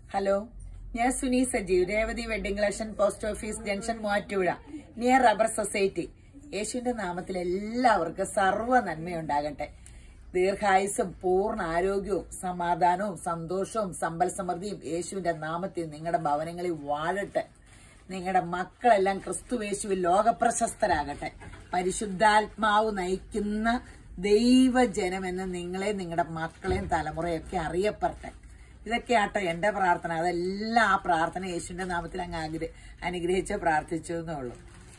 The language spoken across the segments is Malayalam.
ഹലോ, ഞാൻ Suni Sajeev, Revathi wedding collection, post office junction, Muvattupuzha, near rubber society. യേശുവിന്റെ നാമത്തിൽ എല്ലാവർക്കും സർവ്വ നന്മയുണ്ടാകട്ടെ. ദീർഘായുസും പൂർണ്ണ ആരോഗ്യവും സമാധാനവും സന്തോഷവും സമ്പൽ സമൃദ്ധിയും യേശുവിന്റെ നാമത്തിൽ നിങ്ങളുടെ ഭവനങ്ങളിൽ വാഴട്ടെ. നിങ്ങളുടെ മക്കളെല്ലാം ക്രിസ്തുയേശുവിൽ ലോകപ്രശസ്തരാകട്ടെ. പരിശുദ്ധാത്മാവ് നയിക്കുന്ന ദൈവജനമെന്ന് നിങ്ങളെ നിങ്ങളുടെ മക്കളെയും തലമുറയൊക്കെ അറിയപ്പെടട്ടെ. ഇതൊക്കെയാട്ടോ എന്റെ പ്രാർത്ഥന. അതെല്ലാം ആ പ്രാർത്ഥന യേശുവിന്റെ നാമത്തിൽ അങ്ങ് അനുഗ്രഹിച്ച് പ്രാർത്ഥിച്ചു എന്നേ ഉള്ളൂ.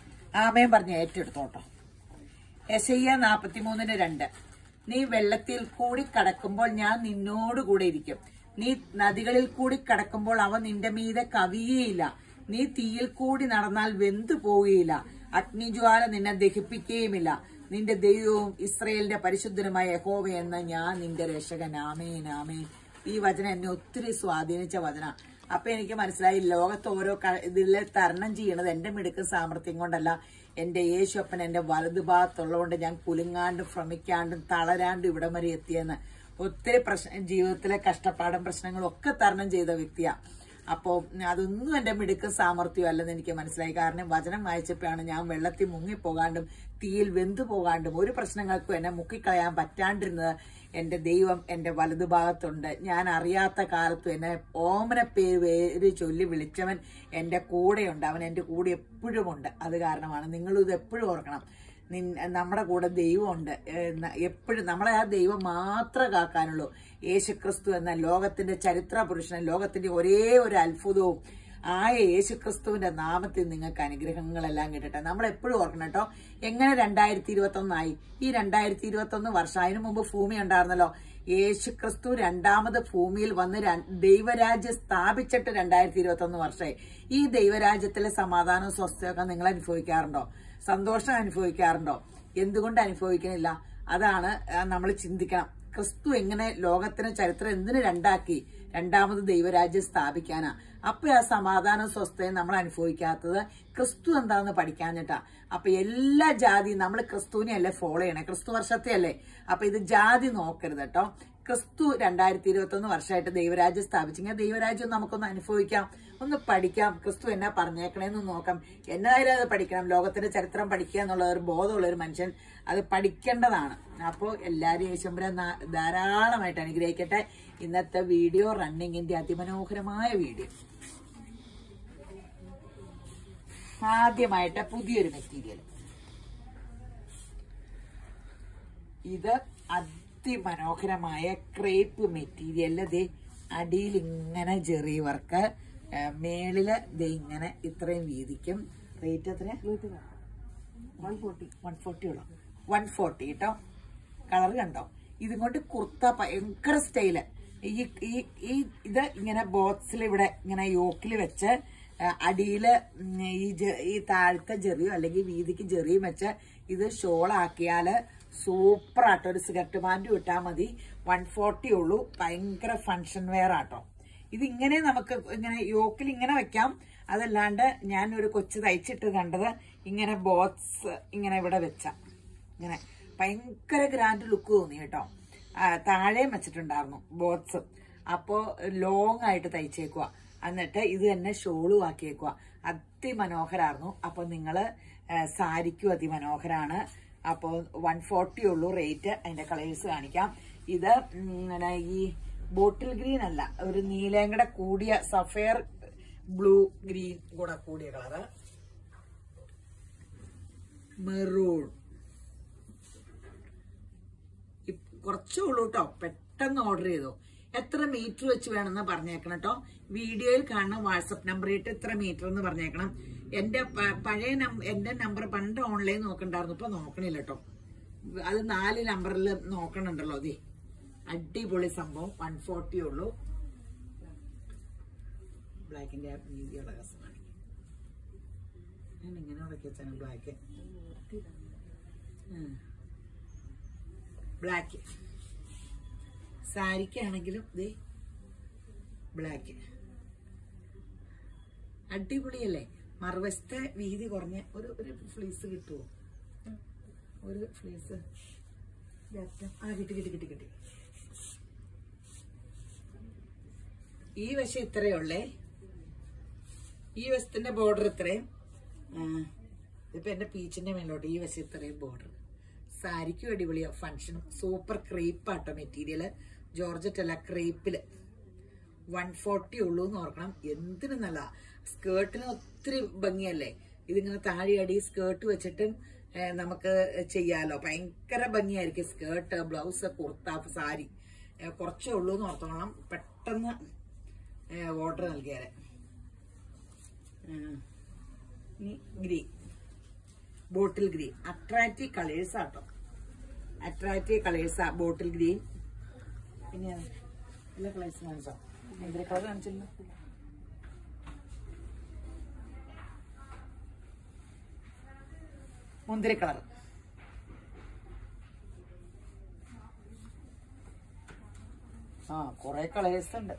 ആമേൻ പറഞ്ഞ് ഏറ്റെടുത്തോട്ടോ. യെശയ്യാ 43:2. നീ വെള്ളത്തിൽ കൂടി കടക്കുമ്പോൾ ഞാൻ നിന്നോടുകൂടെ ഇരിക്കും. നീ നദികളിൽ കൂടി കടക്കുമ്പോൾ അവ നിന്റെ മീതെ കവിയുകയില്ല. നീ തീയിൽ കൂടി നടന്നാൽ വെന്തു പോവുകയില്ല. അഗ്നിജ്വാല നിന്നെ ദഹിപ്പിക്കുകയുമില്ല. നിന്റെ ദൈവവും ഇസ്രയേലിന്റെ പരിശുദ്ധനുമായ യഹോവ എന്ന ഞാൻ നിന്റെ രക്ഷകൻ. ആമേൻ ആമേൻ. ഈ വചനം എന്നെ ഒത്തിരി സ്വാധീനിച്ച വചന. അപ്പൊ എനിക്ക് മനസ്സിലായി, ലോകത്ത് ഓരോ ഇതിലെ തരണം ചെയ്യണത് എന്റെ മിടുക്കും സാമർത്ഥ്യം കൊണ്ടല്ല, എന്റെ യേശുപ്പൻ എന്റെ വലതു ഭാഗത്തുള്ളതുകൊണ്ട് ഞാൻ കുലുങ്ങാണ്ടും ഭ്രമിക്കാണ്ടും തളരാണ്ടും ഇവിടം വരെ എത്തിയെന്ന്. ഒത്തിരി ജീവിതത്തിലെ കഷ്ടപ്പാടും പ്രശ്നങ്ങളും ഒക്കെ തരണം ചെയ്ത വ്യക്തിയാ. അപ്പോ അതൊന്നും എന്റെ മിടുക്കും സാമർത്ഥ്യം അല്ലെന്ന് എനിക്ക് മനസ്സിലായി. കാരണം വചനം വായിച്ചപ്പോഴാണ് ഞാൻ വെള്ളത്തിൽ മുങ്ങിപ്പോകാണ്ടും തീയിൽ വെന്തു പോകാണ്ടും ഒരു പ്രശ്നങ്ങൾക്കും എന്നെ മുക്കിക്കളയാൻ പറ്റാണ്ടിരുന്നത്. എന്റെ ദൈവം എന്റെ വലതുഭാഗത്തുണ്ട്. ഞാൻ അറിയാത്ത കാലത്തും എന്നെ ഓമന പേര് ചൊല്ലി വിളിച്ചവൻ എന്റെ കൂടെയുണ്ട്. അവൻ എന്റെ കൂടെ എപ്പോഴും ഉണ്ട്. അത് കാരണമാണ് നിങ്ങളും ഇത് എപ്പോഴും ഓർക്കണം. നമ്മുടെ കൂടെ ദൈവമുണ്ട് എപ്പോഴും. നമ്മളെ ആ ദൈവം മാത്രമേ കാക്കാനുള്ളൂ. യേശുക്രിസ്തു എന്ന ലോകത്തിന്റെ ചരിത്ര പുരുഷനും ലോകത്തിന്റെ ഒരേ ഒരു അത്ഭുതവും ആയ യേശുക്രിസ്തുവിന്റെ നാമത്തിൽ നിങ്ങൾക്ക് അനുഗ്രഹങ്ങളെല്ലാം കിട്ടട്ടെ. നമ്മൾ എപ്പോഴും ഓർക്കണം കേട്ടോ. എങ്ങനെ 2021 ഈ 2021 വർഷം, അതിനു മുമ്പ് ഭൂമി ഉണ്ടായിരുന്നല്ലോ. യേശുക്രിസ്തു രണ്ടാമത് ഭൂമിയിൽ വന്ന് ദൈവരാജ്യം സ്ഥാപിച്ചിട്ട് 2021 വർഷമായി. ഈ ദൈവരാജ്യത്തിലെ സമാധാനവും സ്വസ്ഥയൊക്കെ നിങ്ങൾ അനുഭവിക്കാറുണ്ടോ? സന്തോഷം അനുഭവിക്കാറുണ്ടോ? എന്തുകൊണ്ട് അനുഭവിക്കണില്ല? അതാണ് നമ്മൾ ചിന്തിക്കണം. ക്രിസ്തു എങ്ങനെ ലോകത്തിന് ചരിത്രം എന്തിനു രണ്ടാക്കി? രണ്ടാമത് ദൈവരാജ്യം സ്ഥാപിക്കാനാ. അപ്പൊ ആ സമാധാനം സ്വസ്ഥയും നമ്മൾ അനുഭവിക്കാത്തത് ക്രിസ്തു എന്താണെന്ന് പഠിക്കാഞ്ഞിട്ടാ. അപ്പൊ എല്ലാ ജാതിയും നമ്മൾ ക്രിസ്തുവിനെ അല്ലേ ഫോളോ ചെയ്യണേ, ക്രിസ്തു വർഷത്തെ അല്ലേ. അപ്പൊ ഇത് ജാതി നോക്കരുത് കേട്ടോ. ക്രിസ്തു 2021 വർഷമായിട്ട് ദൈവരാജ്യം സ്ഥാപിച്ചെങ്കിൽ ദൈവരാജ്യം നമുക്കൊന്ന് അനുഭവിക്കാം, ഒന്ന് പഠിക്കാം. ക്രിസ്തു എന്നാ പറഞ്ഞേക്കണേന്ന് നോക്കാം. എന്നായാലും അത് പഠിക്കണം. ലോകത്തിന്റെ ചരിത്രം പഠിക്കുക എന്നുള്ള ഒരു ബോധമുള്ള ഒരു മനുഷ്യൻ അത് പഠിക്കേണ്ടതാണ്. അപ്പോൾ എല്ലാവരും യേശുമ്പരെ ധാരാളമായിട്ട് അനുഗ്രഹിക്കട്ടെ. ഇന്നത്തെ വീഡിയോ റണ്ണിങ്ങിന്റെ അതിമനോഹരമായ വീഡിയോ. ആദ്യമായിട്ട് പുതിയൊരു മെറ്റീരിയൽ. ഇത് അതിമനോഹരമായ ക്രേപ്പ് മെറ്റീരിയൽ. ദേ അടിയിൽ ഇങ്ങനെ ജെറി വർക്ക്, മേളില് ദേ ഇങ്ങനെ ഇത്രയും വീതിക്കും. റേറ്റ് എത്ര? 140 ഉള്ളു. 140 കേട്ടോ. കളർ കണ്ടോ? ഇതും കൊണ്ട് കുർത്ത ഭയങ്കര സ്റ്റൈല്. ഇത് ഇങ്ങനെ ബോക്സിൽ ഇവിടെ ഇങ്ങനെ യോക്കിൽ വെച്ച് അടിയില് ഈ താഴത്തെ ജെറിയോ അല്ലെങ്കിൽ വീതിക്ക് ജെറിയും വെച്ച് ഇത് ഷോളാക്കിയാല് സൂപ്പറാട്ടോ. ഒരു സിഗരറ്റ് പാൻറ് ഇട്ടാൽ മതി. 140 ഉള്ളൂ. ഭയങ്കര ഫങ്ഷൻ വെയർ ആട്ടോ. ഇതിങ്ങനെ നമുക്ക് ഇങ്ങനെ യോക്കിൽ ഇങ്ങനെ വെക്കാം. അതല്ലാണ്ട് ഞാൻ ഒരു കൊച്ചു തയ്ച്ചിട്ട് കണ്ടത് ഇങ്ങനെ ബോക്സ് ഇങ്ങനെ ഇവിടെ വെച്ച ഇങ്ങനെ ഭയങ്കര ഗ്രാൻഡ് ലുക്ക് തോന്നി കേട്ടോ. താഴെയും വെച്ചിട്ടുണ്ടായിരുന്നു ബോക്സ്. അപ്പോ ലോങ് ആയിട്ട് തയ്ച്ചേക്കുക. എന്നിട്ട് ഇത് തന്നെ ഷോളും ആക്കിയേക്കുക. അതിമനോഹരായിരുന്നു. അപ്പൊ നിങ്ങള് സാരിക്കും അതിമനോഹരാണ്. അപ്പോൾ 140 ഉള്ളൂ റേറ്റ്. അതിന്റെ കളേഴ്സ് കാണിക്കാം. ഇത് ഇങ്ങനെ ഈ ബോട്ടിൽ ഗ്രീൻ അല്ല, ഒരു നീലയും കൂടെ കൂടിയ സഫയർ ബ്ലൂ ഗ്രീൻ കൂടെ കൂടിയ കളറ്, മെറൂൺ. കുറച്ചേ ഉള്ളൂ കേട്ടോ. പെട്ടെന്ന് ഓർഡർ ചെയ്തോ. എത്ര മീറ്റർ വെച്ച് വേണമെന്ന് പറഞ്ഞേക്കണം കേട്ടോ. വീഡിയോയിൽ കാണുന്ന വാട്സപ്പ് നമ്പർ ഇട്ട് എത്ര മീറ്റർ എന്ന് പറഞ്ഞേക്കണം. എന്റെ പഴയ എന്റെ നമ്പർ പണ്ട് ഓൺലൈൻ നോക്കണ്ടായിരുന്നു, ഇപ്പൊ നോക്കണില്ല കേട്ടോ. അത് 4 നമ്പറിൽ നോക്കണുണ്ടല്ലോ. അതെ, അടിപൊളി സംഭവം. 140 ഉള്ളൂ. ബ്ലാക്കിന്റെ മീഡിയുള്ള കസമാണ്. ഞാൻ ഇങ്ങനെ ഉടക്കി വെച്ചാണ് ബ്ലാക്ക്. ബ്ലാക്ക് സാരിക്കാണെങ്കിലും ദേ ബ്ലാക്ക് അടിപൊളിയല്ലേ. മറുവശത്തെ വീതി കുറഞ്ഞ ഒരു ഫ്ലീസ് കിട്ടുമോ? ഒരു ഫ്ലീസ് കിട്ടി. ഈ വശം ഇത്രയേ ഉള്ളേ. ഈ വശത്തിന്റെ ബോർഡർ ഇത്രയും. ഇതിപ്പോ എന്റെ പീച്ചിന്റെ മേലോട്ട് ഈ വശം ഇത്രയും ബോർഡർ. സാരിക്കും അടിപൊളിയോ ഫംഗ്ഷനും. Super ക്രേപ്പാട്ടോ material. ജോർജറ്റ് അല്ല, ക്രേപ്പില് 140 ഉള്ളൂ എന്ന് ഓർക്കണം. എന്തിനു നല്ല സ്കേർട്ടിന് ഒത്തിരി ഭംഗിയല്ലേ. ഇതിങ്ങനെ താഴെ അടി സ്കേർട്ട് വെച്ചിട്ടും നമുക്ക് ചെയ്യാലോ. ഭയങ്കര ഭംഗിയായിരിക്കും സ്കേർട്ട്, ബ്ലൗസ്, കുർത്ത, സാരി. കുറച്ചേ ഉള്ളൂ എന്ന് ഓർത്തോളാം. പെട്ടെന്ന് ഓർഡർ നൽകിയാലേ. Green, bottle green. Attractive colours ആട്ടോ. അട്രാക്റ്റീവ് കളേഴ്സാ ബോട്ടിൽ ഗ്രീൻ. പിന്നെ എല്ലാ കളേഴ്സും കാണിച്ചോ? എന്തൊരു കളർ കാണിച്ചില്ല? മുന്തിരി കളർ. കൊറേ കളേഴ്സ് ഉണ്ട്.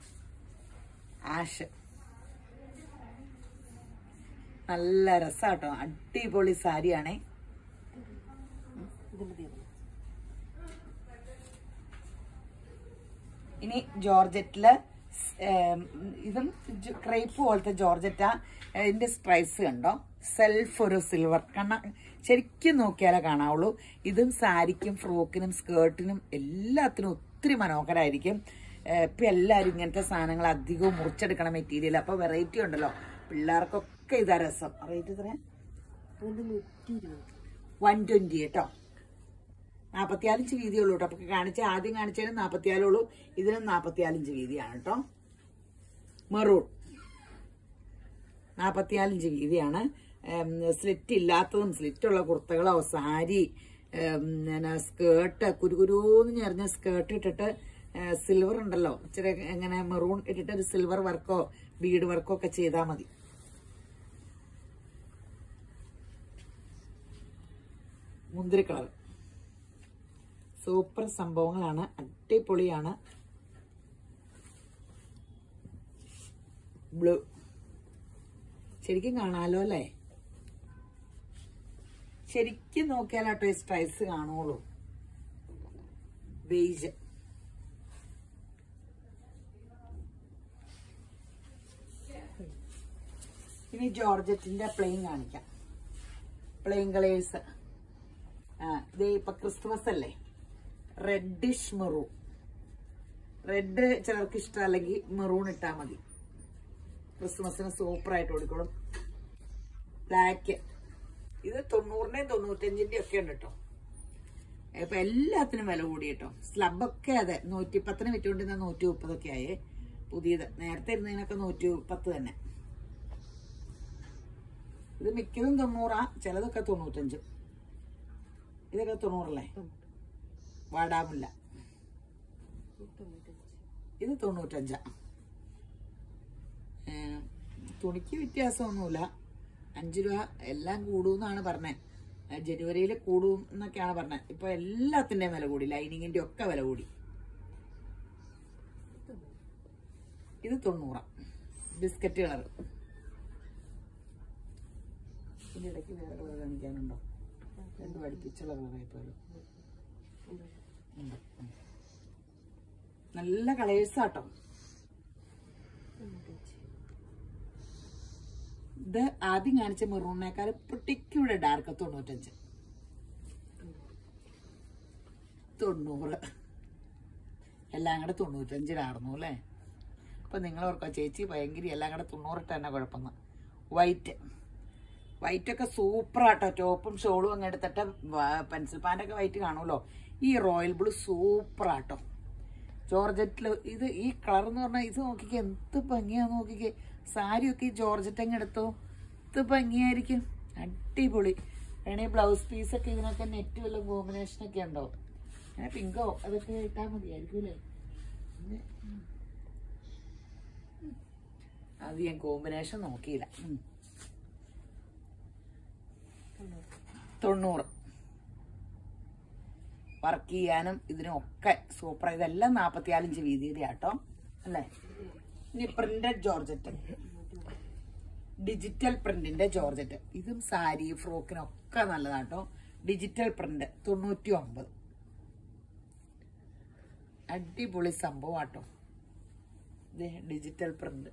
ആഷ് നല്ല രസാട്ടോ. അടിപൊളി സാരിയാണേ. ഇനി ജോർജറ്റില് ഇതും ക്രേപ്പ് പോലത്തെ ജോർജറ്റാ. ഇതിന്റെ സ്ട്രൈപ്സ് കണ്ടോ? സെൽഫ് ഒരു സിൽവർ. ശരിക്കും നോക്കിയാലേ കാണാവുള്ളൂ. ഇതും സാരിക്കും ഫ്രോക്കിനും സ്കേർട്ടിനും എല്ലാത്തിനും ഒത്തിരി മനോഹരമായിരിക്കും. ഇപ്പൊ എല്ലാരും ഇങ്ങനത്തെ സാധനങ്ങൾ അധികവും മുറിച്ചെടുക്കണ മെറ്റീരിയൽ. അപ്പൊ വെറൈറ്റി ഉണ്ടല്ലോ. പിള്ളേർക്കൊക്കെ ഇതാ രസം. റേറ്റ് എത്രയാ? 120 കേട്ടോ. 44 ഇഞ്ച് വീതിയുള്ളൂ കേട്ടോ. അപ്പൊ ആദ്യം കാണിച്ചതിന് 44 ഉള്ളൂ. ഇതിനും 44 ഇഞ്ച് വീതിയാണ് കേട്ടോ. മെറൂൺ 44 ഇഞ്ച് വീതിയാണ്. സ്ലിറ്റ് ഇല്ലാത്തതും സ്ലിറ്റുള്ള കുർത്തകളോ സാരി, സ്കേർട്ട്, കുരുകുരൂന്ന് ഞെറിഞ്ഞ സ്കേർട്ട് ഇട്ടിട്ട് സിൽവർ ഉണ്ടല്ലോ, ഇച്ചിരി എങ്ങനെ മെറൂൺ ഇട്ടിട്ട് ഒരു സിൽവർ വർക്കോ ബീഡ് വർക്കോ ഒക്കെ ചെയ്താൽ മതി. മുന്തിരി കളർ സൂപ്പർ സംഭവങ്ങളാണ്. അടിപൊളിയാണ്. ബ്ലൂ ശരിക്കും കാണാലോ അല്ലേ? ശരിക്കും നോക്കിയാലാട്ടോ ഈ സ്ട്രൈപ്സ് കാണുള്ളൂ. ബേജ് ഇനി ജോർജറ്റിന്റെ പ്ലെയിൻ കാണിക്കാം. Plain colours. ഇത് ഇപ്പൊ ക്രിസ്മസ് അല്ലേ? Reddish maroon. റെഡ് ചിലർക്ക് ഇഷ്ടം, അല്ലെങ്കിൽ മെറൂൺ ഇട്ടാ മതി. ക്രിസ്മസിന് സൂപ്പറായിട്ട് കൊടുക്കണം. ബ്ലാക്ക് ഇത് 90-ന്റെയും 95-ന്റെയും ഒക്കെ ഉണ്ട് കേട്ടോ. ഇപ്പൊ എല്ലാത്തിനും വില കൂടി കേട്ടോ. സ്ലബൊക്കെ അതെ 110-ന് വിറ്റുകൊണ്ടിരുന്ന 130 ആയേ. പുതിയത് നേരത്തെ ഇരുന്നതിനൊക്കെ 110 തന്നെ. ഇത് മിക്കതും 90, ചിലതൊക്കെ 95. ഇതൊക്കെ 90 അല്ലേ? വാടാമില്ല. ഇത് 95. തുണിക്ക് വ്യത്യാസമൊന്നുമില്ല. 5 രൂപ എല്ലാം കൂടുമെന്നാണ് പറഞ്ഞത്. ജനുവരിയിൽ കൂടും എന്നൊക്കെയാണ് പറഞ്ഞത്. ഇപ്പൊ എല്ലാത്തിന്റെയും വില കൂടി. ലൈനിങ്ങിന്റെ ഒക്കെ വില കൂടി. ഇത് 90. Biscuit colour. ഇതിന്റെ ഇടയ്ക്ക് വേറെ കളർ കാണിക്കാനുണ്ടോ? രണ്ട് പഠിപ്പിച്ചുള്ള കളറായിപ്പോലും. നല്ല കളേഴ്സാട്ടോ. ഇത് ആദ്യം കാണിച്ച മെറൂണിനേക്കാൾ പൊട്ടിക്കൂടെ ഡാർക്ക്. 95. 90 എല്ലാം കൂടെ 95 അല്ലേ? അപ്പൊ നിങ്ങൾ ഓർക്കോ ചേച്ചി ഭയങ്കര എല്ലാം കൂടെ 90 ഇട്ട് തന്നെ കുഴപ്പമെന്ന്. വൈറ്റ് ഒക്കെ സൂപ്പറാട്ടോ. ടോപ്പും ഷോളും അങ്ങ് എടുത്തിട്ട് പെൻസിൽ പാൻ്റൊക്കെ വൈറ്റ് കാണുമല്ലോ. ഈ റോയൽ ബ്ലൂ സൂപ്പറാട്ടോ. ജോർജറ്റില് ഇത് ഈ കളർ എന്ന് പറഞ്ഞാൽ ഇത് നോക്കിക്കേ, എന്ത് ഭംഗിയാന്ന് നോക്കിക്കേ. സാരിയൊക്കെ ഈ ജോർജറ്റ് അങ്ങ് എടുത്തോ, എന്ത് ഭംഗിയായിരിക്കും. അടിപൊളി. വേണേ ബ്ലൗസ് പീസൊക്കെ ഇതിനൊക്കെ നെറ്റ് വല്ല കോമ്പിനേഷനൊക്കെ ഉണ്ടോ? അങ്ങനെ പിങ്കോ അതൊക്കെ ഇട്ടാൽ മതിയായിരിക്കും അല്ലേ? അത് ഞാൻ കോമ്പിനേഷൻ നോക്കിയില്ല. 90 വർക്ക് ചെയ്യാനും ഇതിനൊക്കെ സൂപ്പർ. ഇതെല്ലാം 44 ഇഞ്ച് വീതിയുടെ ആട്ടോ അല്ലേ? ഇനി പ്രിന്റഡ് ജോർജറ്റ്, ഡിജിറ്റൽ പ്രിന്റിന്റെ ജോർജറ്റ്. ഇതും സാരി ഫ്രോക്കിനൊക്കെ നല്ലതാട്ടോ. Digital print 99. അടിപൊളി സംഭവം ആട്ടോ. Digital print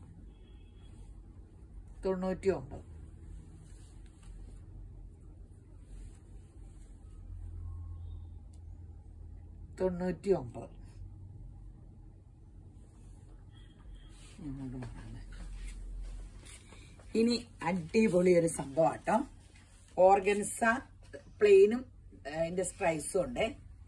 99. ഇനി അടിപൊളി ഒരു സംഭവം ആട്ടോ. ഓർഗൻസ പ്ലെയിനും അതിന്റെ സ്ട്രൈസും ഉണ്ട്.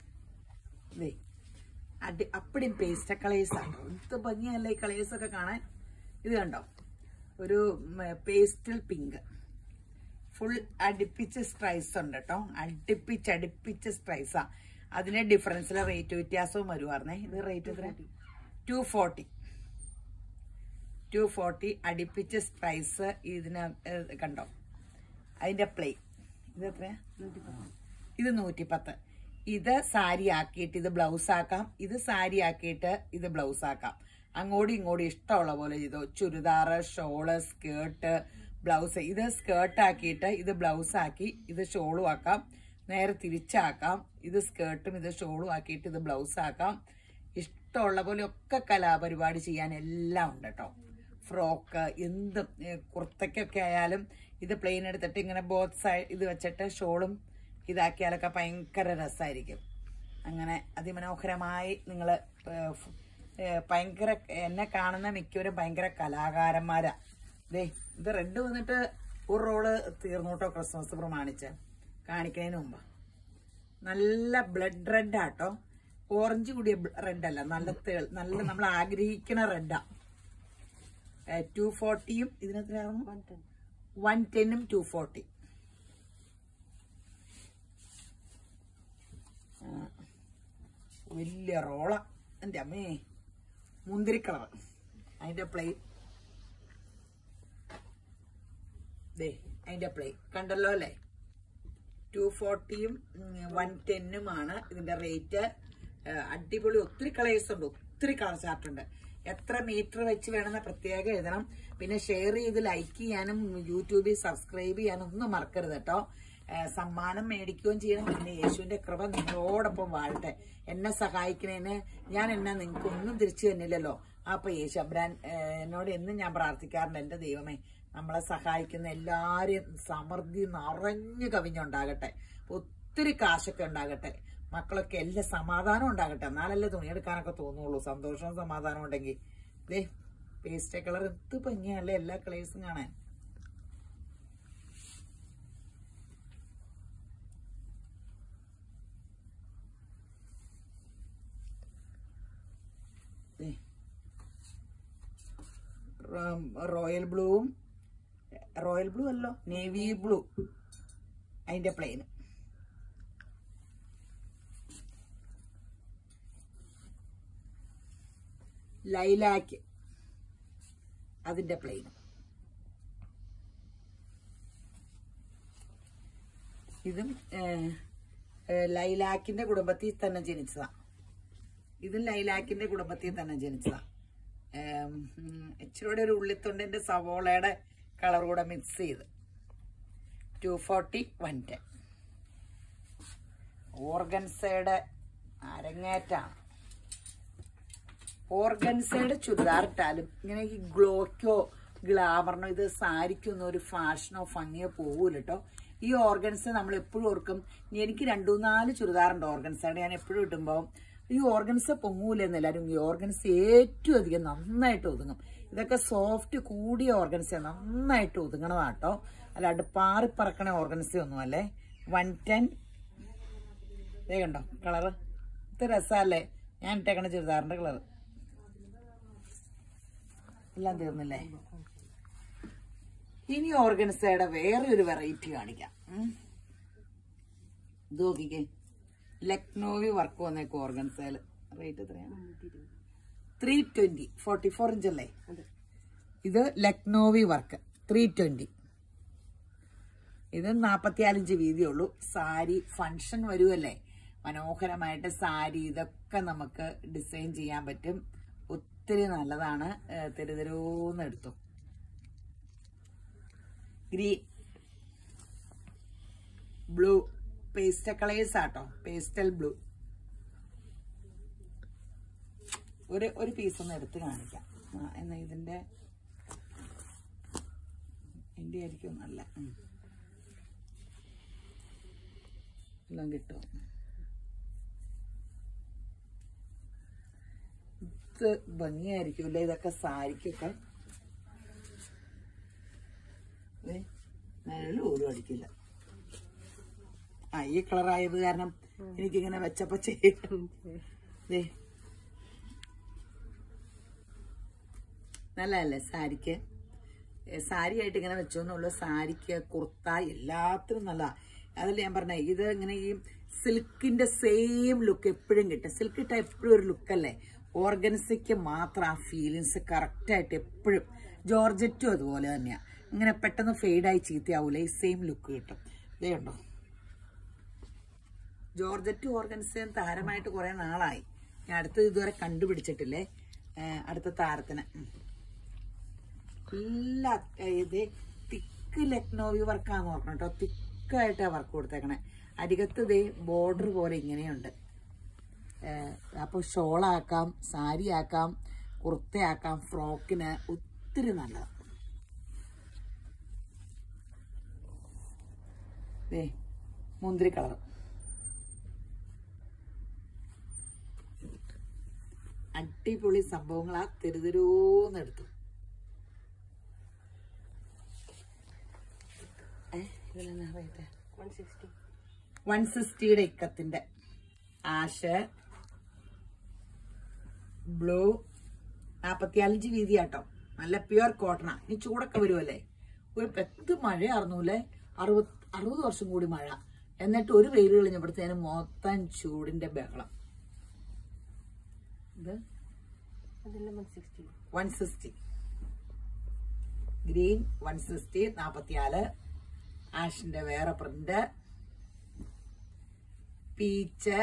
അപ്പടിയും പേസ്റ്റ കളേഴ്സ് ആട്ടോ. ഇത് ഭംഗിയല്ലേ ഈ കളേഴ്സ് ഒക്കെ കാണാൻ. ഇത് കണ്ടോ, ഒരു പേസ്റ്റൽ പിങ്ക് ഫുൾ അടുപ്പിച്ച് സ്ട്രൈസ് ഉണ്ട് കേട്ടോ. അടുപ്പിച്ച് സ്ട്രൈസാ. അതിന്റെ ഡിഫറൻസിലെ റേറ്റ് വ്യത്യാസവും വരുവായിരുന്നേ. ഇത് റേറ്റ് എത്ര? 240 അടുപ്പിച്ച് സ്ട്രൈസ്. ഇതിന് കണ്ടോ അതിന്റെ പ്ലെയിൻ. ഇത് എത്രയാ? ഇത് 110. ഇത് സാരി ആക്കിയിട്ട് ഇത് ബ്ലൗസ് ആക്കാം. ഇത് സാരി ആക്കിയിട്ട് ഇത് ബ്ലൗസ് ആക്കാം. അങ്ങോട്ടും ഇങ്ങോട്ടും ഇഷ്ടമുള്ള പോലെ ചെയ്തോ. Churidar, shawl, skirt, blouse. ഇത് സ്കേർട്ട് ആക്കിയിട്ട് ഇത് ബ്ലൗസ് ആക്കി ഇത് ഷോളും ആക്കാം. നേരെ തിരിച്ചാക്കാം. ഇത് സ്കേർട്ടും ഇത് ഷോളും ആക്കിയിട്ട് ഇത് ബ്ലൗസ് ആക്കാം. ഇഷ്ടമുള്ള പോലെ ഒക്കെ കലാപരിപാടി ചെയ്യാൻ എല്ലാം ഉണ്ട് കേട്ടോ. ഫ്രോക്ക്, എന്തും കുർത്തക്കൊക്കെ ആയാലും ഇത് പ്ലെയിൻ എടുത്തിട്ട് ഇങ്ങനെ ബോത്ത് സൈഡ് ഇത് വെച്ചിട്ട് ഷോളും ഇതാക്കിയാലൊക്കെ ഭയങ്കര രസമായിരിക്കും. അങ്ങനെ അതിമനോഹരമായി നിങ്ങൾ ഭയങ്കര എന്നെ കാണുന്ന മിക്കവരും ഭയങ്കര കലാകാരന്മാരാ. ഇത് റെഡ് വന്നിട്ട് ഒരു റോള് തീർന്നു കേട്ടോ. ക്രിസ്മസ് പ്രമാണിച്ച് കാണിക്കുന്നതിന് മുമ്പ് നല്ല ബ്ലഡ് റെഡ് ആട്ടോ. ഓറഞ്ച് കൂടിയ റെഡ് അല്ല, നല്ല നമ്മൾ ആഗ്രഹിക്കുന്ന റെഡാ. 240യും ഇതിനെത്രയായിരുന്നു? 110ഉം 240. വലിയ റോള. എൻ്റെ അമ്മേ, മുന്തിരിക്കളർ അതിന്റെ പ്ലെയിൻ. അതിന്റെ പ്ലെയിൻ കണ്ടല്ലോ അല്ലേ? 240യും 110ഉമാണ് ഇതിന്റെ റേറ്റ്. അടിപൊളി. ഒത്തിരി കളേഴ്സ് ഉണ്ട്, ഒത്തിരി കളർ ചാർട്ട് ഉണ്ട്. എത്ര മീറ്റർ വെച്ച് വേണമെന്ന് പ്രത്യേകം എഴുതണം. പിന്നെ ഷെയർ ചെയ്ത് ലൈക്ക് ചെയ്യാനും യൂട്യൂബിൽ സബ്സ്ക്രൈബ് ചെയ്യാനും ഒന്നും മറക്കരുത് കേട്ടോ. സമ്മാനം മേടിക്കുകയും ചെയ്യണം. പിന്നെ യേശുവിന്റെ കൃപ നിങ്ങളോടൊപ്പം വാഴട്ടെ. എന്നെ സഹായിക്കുന്നതിന് ഞാൻ നിങ്ങൾക്ക് ഒന്നും തിരിച്ചു തന്നില്ലല്ലോ. അപ്പൊ യേശു അബ്രാൻ എന്നോട് എന്നും ഞാൻ പ്രാർത്ഥിക്കാറുണ്ട്, എന്റെ ദൈവമേ നമ്മളെ സഹായിക്കുന്ന എല്ലാരെയും സമൃദ്ധി നിറഞ്ഞു കവിഞ്ഞുണ്ടാകട്ടെ. ഒത്തിരി കാശൊക്കെ ഉണ്ടാകട്ടെ. മക്കളൊക്കെ എല്ലാ സമാധാനം ഉണ്ടാകട്ടെ. എന്നാലല്ലേ തുണിയെടുക്കാനൊക്കെ തോന്നുള്ളൂ. സന്തോഷവും സമാധാനം ഉണ്ടെങ്കിൽ. പേസ്റ്റ് കളർ എന്ത് ഭംഗിയല്ലേ എല്ലാ കളേഴ്സും കാണാൻ. റോയൽ ബ്ലൂവും റോയൽ ബ്ലൂ അല്ലോ, നേവി ബ്ലൂ അതിന്റെ പ്ലെയിൻ. ലൈലാക്ക് അതിന്റെ പ്ലെയിൻ. ഇതും ലൈലാക്കിന്റെ കുടുംബത്തിൽ തന്നെ ജനിച്ചതാ. ഇതും ലൈലാക്കിന്റെ കുടുംബത്തിൽ തന്നെ ജനിച്ചതാ. ഇച്ചിരി ഒരു ഉള്ളിത്തൊണ്ടിന്റെ സവോളയുടെ കളർ കൂടെ മിക്സ് ചെയ്ത്. 240, 110. ഓർഗൻസയുടെ അരങ്ങേറ്റാണ്. ഓർഗൻസയുടെ ചുരിദാർ ഇട്ടാലും ഇങ്ങനെ ഈ ഗ്ലോക്കോ ഗ്ലാമറിനോ ഇത് സാരിക്കൊന്നും ഒരു ഫാഷനോ ഭംഗിയോ പോകൂല കേട്ടോ. ഈ ഓർഗൻസ നമ്മൾ എപ്പോഴും ഓർക്കും. എനിക്ക് 2-4 ചുരിദാറുണ്ട് ഓർഗൻസയുടെ. ഞാൻ എപ്പോഴും ഇട്ടുമ്പോൾ ഈ ഓർഗൻസ പൊങ്ങൂലെന്ന് എല്ലാവരും. ഈ ഓർഗൻസ ഏറ്റവും അധികം നന്നായിട്ട് ഒതുങ്ങും. ഇതൊക്കെ സോഫ്റ്റ് കൂടിയ ഓർഗൻസ നന്നായിട്ട് ഒതുങ്ങണതാട്ടോ. അല്ലാണ്ട് പാറിപ്പറക്കണ ഓർഗൻസ ഒന്നും അല്ലേ. 110. കണ്ടോ കളറ്? ഇത് രസമല്ലേ? ഞാൻ ഇട്ടേക്കണ ചുരിദാറിന്റെ കളറ്. എല്ലാം തീർന്നില്ലേ? ഇനി ഓർഗൻസയുടെ വേറെ ഒരു വെറൈറ്റി കാണിക്കാം. ഇത് നോക്കിക്കേ, ലക്നോവി വർക്ക് വന്നേക്കും ഓർഗൻസയില്. റേറ്റ് എത്രയാണ്? 320. 44 ഇഞ്ച് അല്ലേ ഇത്? ലക്നോവി വർക്ക് 320. ഇത് 44 ഇഞ്ച് വീതിയുള്ളൂ. സാരി ഫംഗ്ഷൻ വരുമല്ലേ, മനോഹരമായിട്ട് സാരി ഇതൊക്കെ നമുക്ക് ഡിസൈൻ ചെയ്യാൻ പറ്റും. ഒത്തിരി നല്ലതാണ്. തെരുതെരൂന്ന് എടുത്തു. ഗ്രീൻ, ബ്ലൂ, പേസ്റ്റൽ കളേഴ്സ് ആട്ടോ. Pastel blue. ഒരു പീസൊന്ന് എടുത്ത് കാണിക്കാം. എന്നാ ഇതിൻ്റെ ആയിരിക്കും നല്ല എല്ലാം കിട്ടും. ഇത് ഭംഗിയായിരിക്കുമല്ലേ ഇതൊക്കെ സാരിക്കൊക്കെ. നല്ല ഓരും അടിക്കില്ല. ഈ കളറായത് കാരണം എനിക്കിങ്ങനെ വെച്ചപ്പോ ചെയ്യും. നല്ലതല്ലേ സാരിക്ക്? സാരിയായിട്ട് ഇങ്ങനെ വെച്ചോന്നുള്ളൂ. സാരിക്ക് കുർത്ത എല്ലാത്തിനും നല്ല. അതല്ലേ ഞാൻ പറഞ്ഞ ഇത് ഇങ്ങനെ ഈ സിൽക്കിന്റെ സെയിം ലുക്ക് എപ്പോഴും കിട്ടും. സിൽക്ക് ഇട്ട എപ്പോഴും ഒരു ലുക്കല്ലേ. ഓർഗൻസിക്ക് മാത്രം ആ ഫീലിങ്സ് കറക്റ്റായിട്ട് എപ്പോഴും. ജോർജറ്റും അതുപോലെ തന്നെയാണ്. ഇങ്ങനെ പെട്ടെന്ന് ഫെയ്ഡായി ചീത്തയാവൂല. ഈ സെയിം ലുക്ക് കിട്ടും. ഇതേ ഉണ്ടോ? ജോർജറ്റും ഓർഗൻസും താരമായിട്ട് കുറെ നാളായി. ഞാൻ അടുത്തത് ഇതുവരെ കണ്ടുപിടിച്ചിട്ടില്ലേ അടുത്ത താരത്തിന്. എല്ലാ ഇത് തിക്ക് ലക്നോവി വർക്കാന്ന് നോക്കണം കേട്ടോ. തിക്കായിട്ടാണ് വർക്ക് കൊടുത്തേക്കണേ. അരികത്ത് ഇതേ ബോർഡർ പോലെ ഇങ്ങനെയുണ്ട്. അപ്പോൾ ഷോളാക്കാം, സാരി ആക്കാം, കുർത്തയാക്കാം, ഫ്രോക്കിന് ഒത്തിരി നല്ലതാണ്. മുന്തിരി കളർ അടിപൊളി സംഭവങ്ങളാ. തെരുതെരൂന്നെടുത്തു. 160 ഇക്കത്തിന്റെ ആഷ് ബ്ലൂ 45 വീതിയാട്ടോ. നല്ല പ്യുവർ കോട്ടണാ. ഇനി ചൂടൊക്കെ വരുമല്ലേ. ഒരു 10 മഴയായിരുന്നൂല്ലേ. 60 വർഷം കൂടി മഴ. എന്നിട്ട് ഒരു വെയിൽ കഴിഞ്ഞപ്പോഴത്തേന് മൊത്തം ചൂടിന്റെ ബഹളം. ഇത് 160 ഗ്രീൻ 160 44. ആഷിന്റെ വേറെ പ്രിന്റ്. പീച്ച്,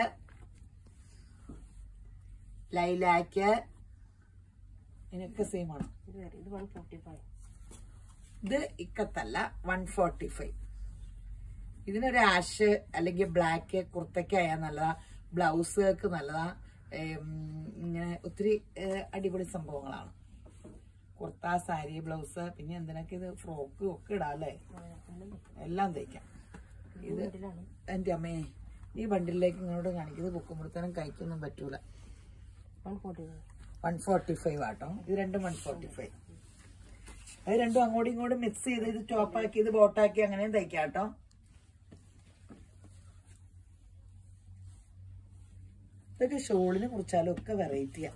ലൈലാക്ക് ഇതിനൊക്കെ സെയിം ആണ്. ഇത് 145. ഇത് ഇക്കത്തല്ല 145. ഇതിനൊരു ആഷ് അല്ലെങ്കിൽ ബ്ലാക്ക് കുർത്തയ്ക്കായാൽ നല്ലതാ. ബ്ലൗസുകൾക്ക് നല്ലതാ. ഇങ്ങനെ ഒത്തിരി അടിപൊളി സംഭവങ്ങളാണ്. കുർത്ത, സാരി, ബ്ലൗസ്, പിന്നെ എന്തിനൊക്കെ ഇത് ഫ്രോക്ക് ഒക്കെ ഇടാം അല്ലേ. എല്ലാം തയ്ക്കാം. ഇത് എൻ്റെ അമ്മേ ഈ ബണ്ടിലേക്ക് ഇങ്ങോട്ട് കാണിക്കുന്നത് പൊക്കുമ്പോഴത്തേനും കഴിക്കൊന്നും പറ്റൂല. 145 ആട്ടോ. ഇത് രണ്ടും 145. അത് രണ്ടും അങ്ങോട്ടും ഇങ്ങോട്ടും മിക്സ് ചെയ്ത് ഇത് ടോപ്പാക്കി ഇത് ബോട്ടാക്കി അങ്ങനെയും തയ്ക്കാം കേട്ടോ. ഇതൊക്കെ ഷോളിനെ കുറിച്ചാലും ഒക്കെ വെറൈറ്റിയാ.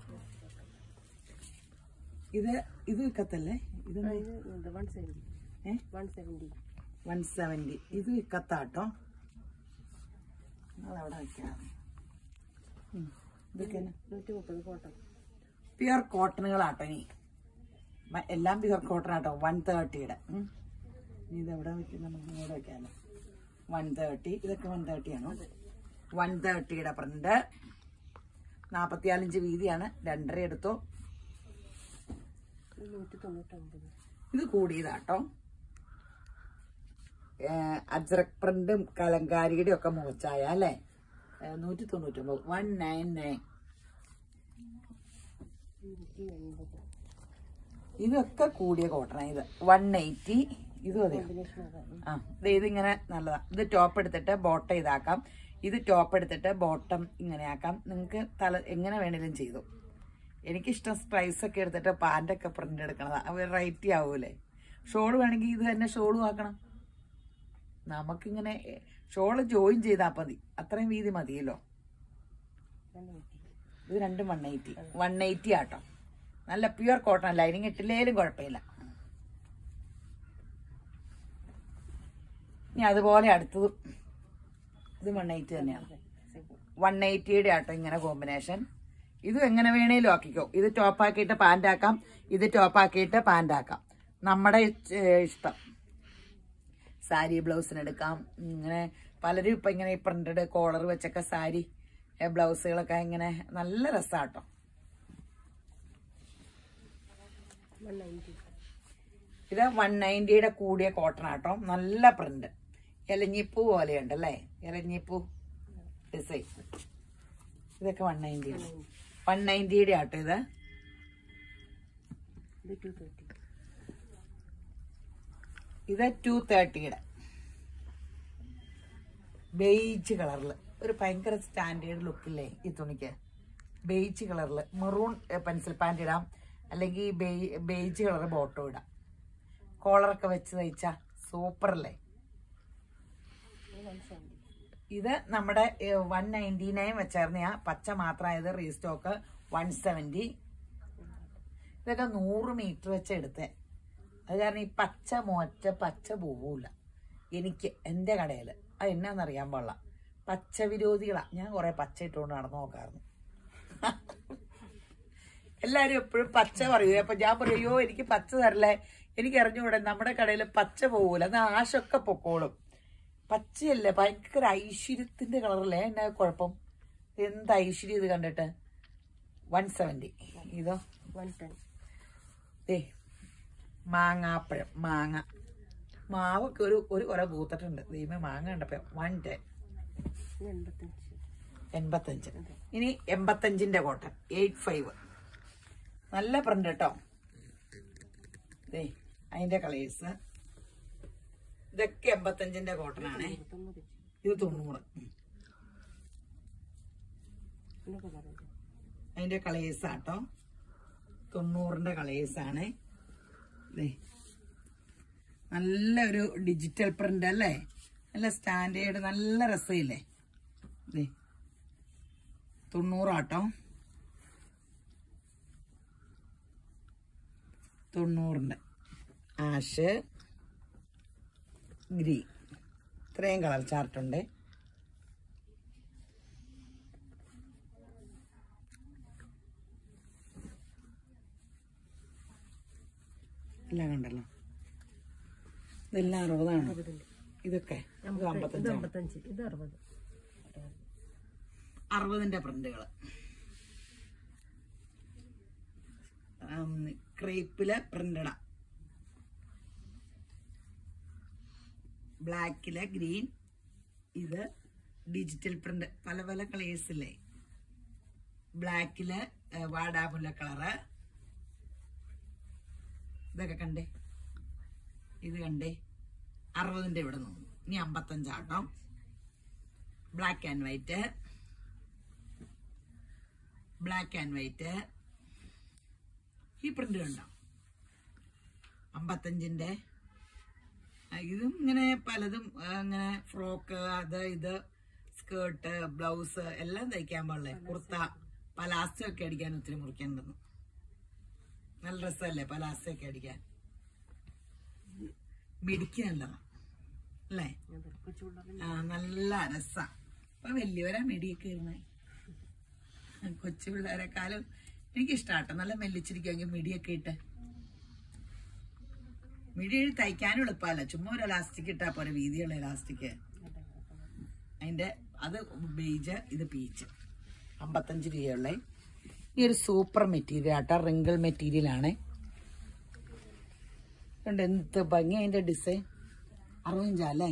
ഇത് ഇക്കത്തല്ലേ? ഇത് 170. ഇത് ഇക്കത്താട്ടോ. നിങ്ങളവിടെ വയ്ക്കാം. ഇതൊക്കെ പ്യുർ കോട്ടണുകളാട്ടോ. ഇനി എല്ലാം പ്യുർ കോട്ടൺ ആട്ടോ. 130യുടെ. ഇതെവിടെ വയ്ക്കും? നമുക്ക് ഇങ്ങോട്ട് വയ്ക്കാമല്ലോ. 130. ഇതൊക്കെ 130 ആണോ? 130യുടെ പ്രിന്റ്. 45 വീതിയാണ്. 2.5 എടുത്തോ. ഇത് കൂടിയതാട്ടോ. അജ്രക് പ്രിന്റും കലങ്കാരിയുടെ ഒക്കെ മുറിച്ചായ അല്ലേ. 199. 199. ഇതൊക്കെ കൂടിയ കോട്ടണ. ഇത് 180. ഇതും അതെ. ഇതിങ്ങനെ നല്ലതാ. ഇത് ടോപ്പ് എടുത്തിട്ട് ബോട്ടം ഇതാക്കാം. ഇത് ടോപ്പ് എടുത്തിട്ട് ബോട്ടം ഇങ്ങനെ ആക്കാം. നിങ്ങൾക്ക് എങ്ങനെ വേണേലും ചെയ്തു. എനിക്കിഷ്ടം സ്ട്രൈസൊക്കെ എടുത്തിട്ട് പാൻറ്റൊക്കെ പ്രിന്റ് എടുക്കണതാ. വെറൈറ്റി ആവൂലേ. ഷോള് വേണമെങ്കിൽ ഇത് തന്നെ ഷോളും ആക്കണം. നമുക്കിങ്ങനെ ഷോള് ജോയിൻ ചെയ്താൽ മതി. അത്രയും വീതി മതിയല്ലോ. ഇത് രണ്ടും 180 ആട്ടോ. നല്ല പ്യുവർ കോട്ടൺ. ലൈനിങ് ഇട്ടില്ലേലും കുഴപ്പമില്ല. ഇനി അതുപോലെ അടുത്തത് ഇത് 180 തന്നെയാണ്. 180യുടെ ആട്ടോ ഇങ്ങനെ കോമ്പിനേഷൻ. ഇതും എങ്ങനെ വേണേലും ആക്കിക്കോ. ഇത് ടോപ്പാക്കിയിട്ട് പാൻറ്റാക്കാം. ഇത് ടോപ്പാക്കിയിട്ട് പാൻറ്റാക്കാം. നമ്മുടെ ഇഷ്ടം. സാരി ബ്ലൗസിനെടുക്കാം. ഇങ്ങനെ പലരും ഇപ്പം ഇങ്ങനെ ഈ പ്രിന്റഡ് കോളർ വെച്ചൊക്കെ സാരി ബ്ലൗസുകളൊക്കെ ഇങ്ങനെ നല്ല രസമാട്ടോ. 190. ഇത് 190യുടെ കൂടിയ കോട്ടൺ ആട്ടോ. നല്ല പ്രിന്റ്. ഇലഞ്ഞിപ്പൂ പോലെയുണ്ട് അല്ലേ. ഇലഞ്ഞിപ്പൂ ഡിസൈൻ. ഇതൊക്കെ 190. 190 ആട്ടോ ഇത്. ഇത് 230 ബേജ് കളറിൽ ഒരു ഭയങ്കര സ്റ്റാൻഡേർഡ് ലുക്കില്ലേ ഈ തുണിക്ക്. ബേജ് കളറിൽ മെറൂൺ പെൻസിൽ പാൻറ് ഇടാം, അല്ലെങ്കിൽ ബേജ് കളർ ബോട്ടോ ഇടാം. കോളറൊക്കെ വെച്ച് തയ്ച്ചാ സൂപ്പർ അല്ലേ. ഇത് നമ്മുടെ 199 വെച്ചായിരുന്ന പച്ച മാത്രമായത് റീസ്റ്റോക്ക് 170. ഇതൊക്കെ 100 മീറ്റർ വെച്ച് എടുത്തേ. അത് കാരണം ഈ പച്ച പോവില്ല എനിക്ക് എൻ്റെ കടയിൽ. അത് എന്നാന്നറിയാൻ പാടില്ല, പച്ച വിരോധികളാ. ഞാൻ കുറെ പച്ച ഇട്ടുകൊണ്ട് നടന്നു നോക്കാറുണ്ട്. എല്ലാരും എപ്പോഴും പച്ച പറയൂ. അപ്പൊ ഞാൻ പറയോ എനിക്ക് പച്ച തരല്ലേ, എനിക്ക് അറിഞ്ഞുകൂടെ നമ്മുടെ കടയിൽ പച്ച പോകൂല, അത് ആശൊക്കെ പൊക്കോളും. പച്ചയല്ലേ, ഭയങ്കര ഐശ്വര്യത്തിന്റെ കളറല്ലേ. എന്നാ കുഴപ്പം, എന്ത് ഐശ്വര്യം ഇത് കണ്ടിട്ട്. 170. ഇതോ 110. മാങ്ങാപ്പഴം, മാവൊക്കെ ഒരു കുറെ പൂത്തിട്ടുണ്ട്. ദൈവമേ മാങ്ങ കണ്ടപ്പോ 110. 85. ഇനി 85ന്റെ കോട്ടൺ 85. നല്ല പ്രിന്റ് കേട്ടോ. അതിന്റെ കളേഴ്സ് ഇതൊക്കെ 85ന്റെ കോട്ടൺ ആണ്. ഇത് 90. അതിന്റെ കളേഴ്സ് ആട്ടോ, 90ന്റെ കളേഴ്സ് ആണ്. നല്ലൊരു ഡിജിറ്റൽ പ്രിന്റ് അല്ലേ, നല്ല സ്റ്റാൻഡേർഡ്, നല്ല രസമില്ലേ. 90 ആട്ടോ, 90ന്റെ ആഷ്, ഗ്രീൻ, ഇത്രയും കളർ ചാർട്ടുണ്ട്. എല്ലാം കണ്ടല്ലോ. ഇതെല്ലാം 60. ഇതൊക്കെ 55. 60ന്റെ പ്രിന്റുകള്. ക്രേപ്പില് പ്രിന്റഡ, ബ്ലാക്കില് ഗ്രീൻ. ഇത് ഡിജിറ്റൽ പ്രിന്റ്, പല പല കളേഴ്സ് ഇല്ലേ. ബ്ലാക്കില് വാടാമുല്ല കളറ്. ഇതൊക്കെ കണ്ടേ, ഇത് കണ്ടേ. 60ന്റെ ഇവിടെ നോക്കും. ഇനി 55 ആട്ടോ. ബ്ലാക്ക് ആൻഡ് വൈറ്റ്, ഈ പ്രിന്റ് കണ്ടോ. 55ന്റെ ഇതും ഇങ്ങനെ പലതും, ഇങ്ങനെ ഫ്രോക്ക്, അത് ഇത് സ്കേർട്ട്, ബ്ലൗസ് എല്ലാം തയ്ക്കാൻ പാടില്ലേ. കുർത്ത, പലാസോ ഒക്കെ അടിക്കാൻ ഒത്തിരി മുറിക്കേണ്ടെന്ന്. നല്ല രസമല്ലേ പലാസോ ഒക്കെ അടിക്കാൻ. മിടിക്ക് നല്ലതാ അല്ലേ. നല്ല രസാ. അപ്പൊ വലിയവരാ മിടിയൊക്കെ ഇരുന്നേ. കൊച്ചു പിള്ളേരെക്കാളും എനിക്കിഷ്ടാട്ടോ. നല്ല മെല്ലിച്ചിരിക്കുമെങ്കിൽ മിടിയൊക്കെ ഇട്ട്. മിടി തയ്ക്കാനും എളുപ്പമല്ല, ചുമ്മാ ഒരു എലാസ്റ്റിക് ഇട്ടാ പോലെ, വീതിയുള്ള എലാസ്റ്റിക്. അതിന്റെ അത് ബേജ്, ഇത് പീച്ച്. 55 രൂപയുള്ളേ. ഈ ഒരു സൂപ്പർ മെറ്റീരിയൽ ആട്ടോ, റിങ്കിൾ മെറ്റീരിയൽ ആണ്. എന്ത് ഭംഗി അതിന്റെ ഡിസൈൻ. 60 അല്ലേ.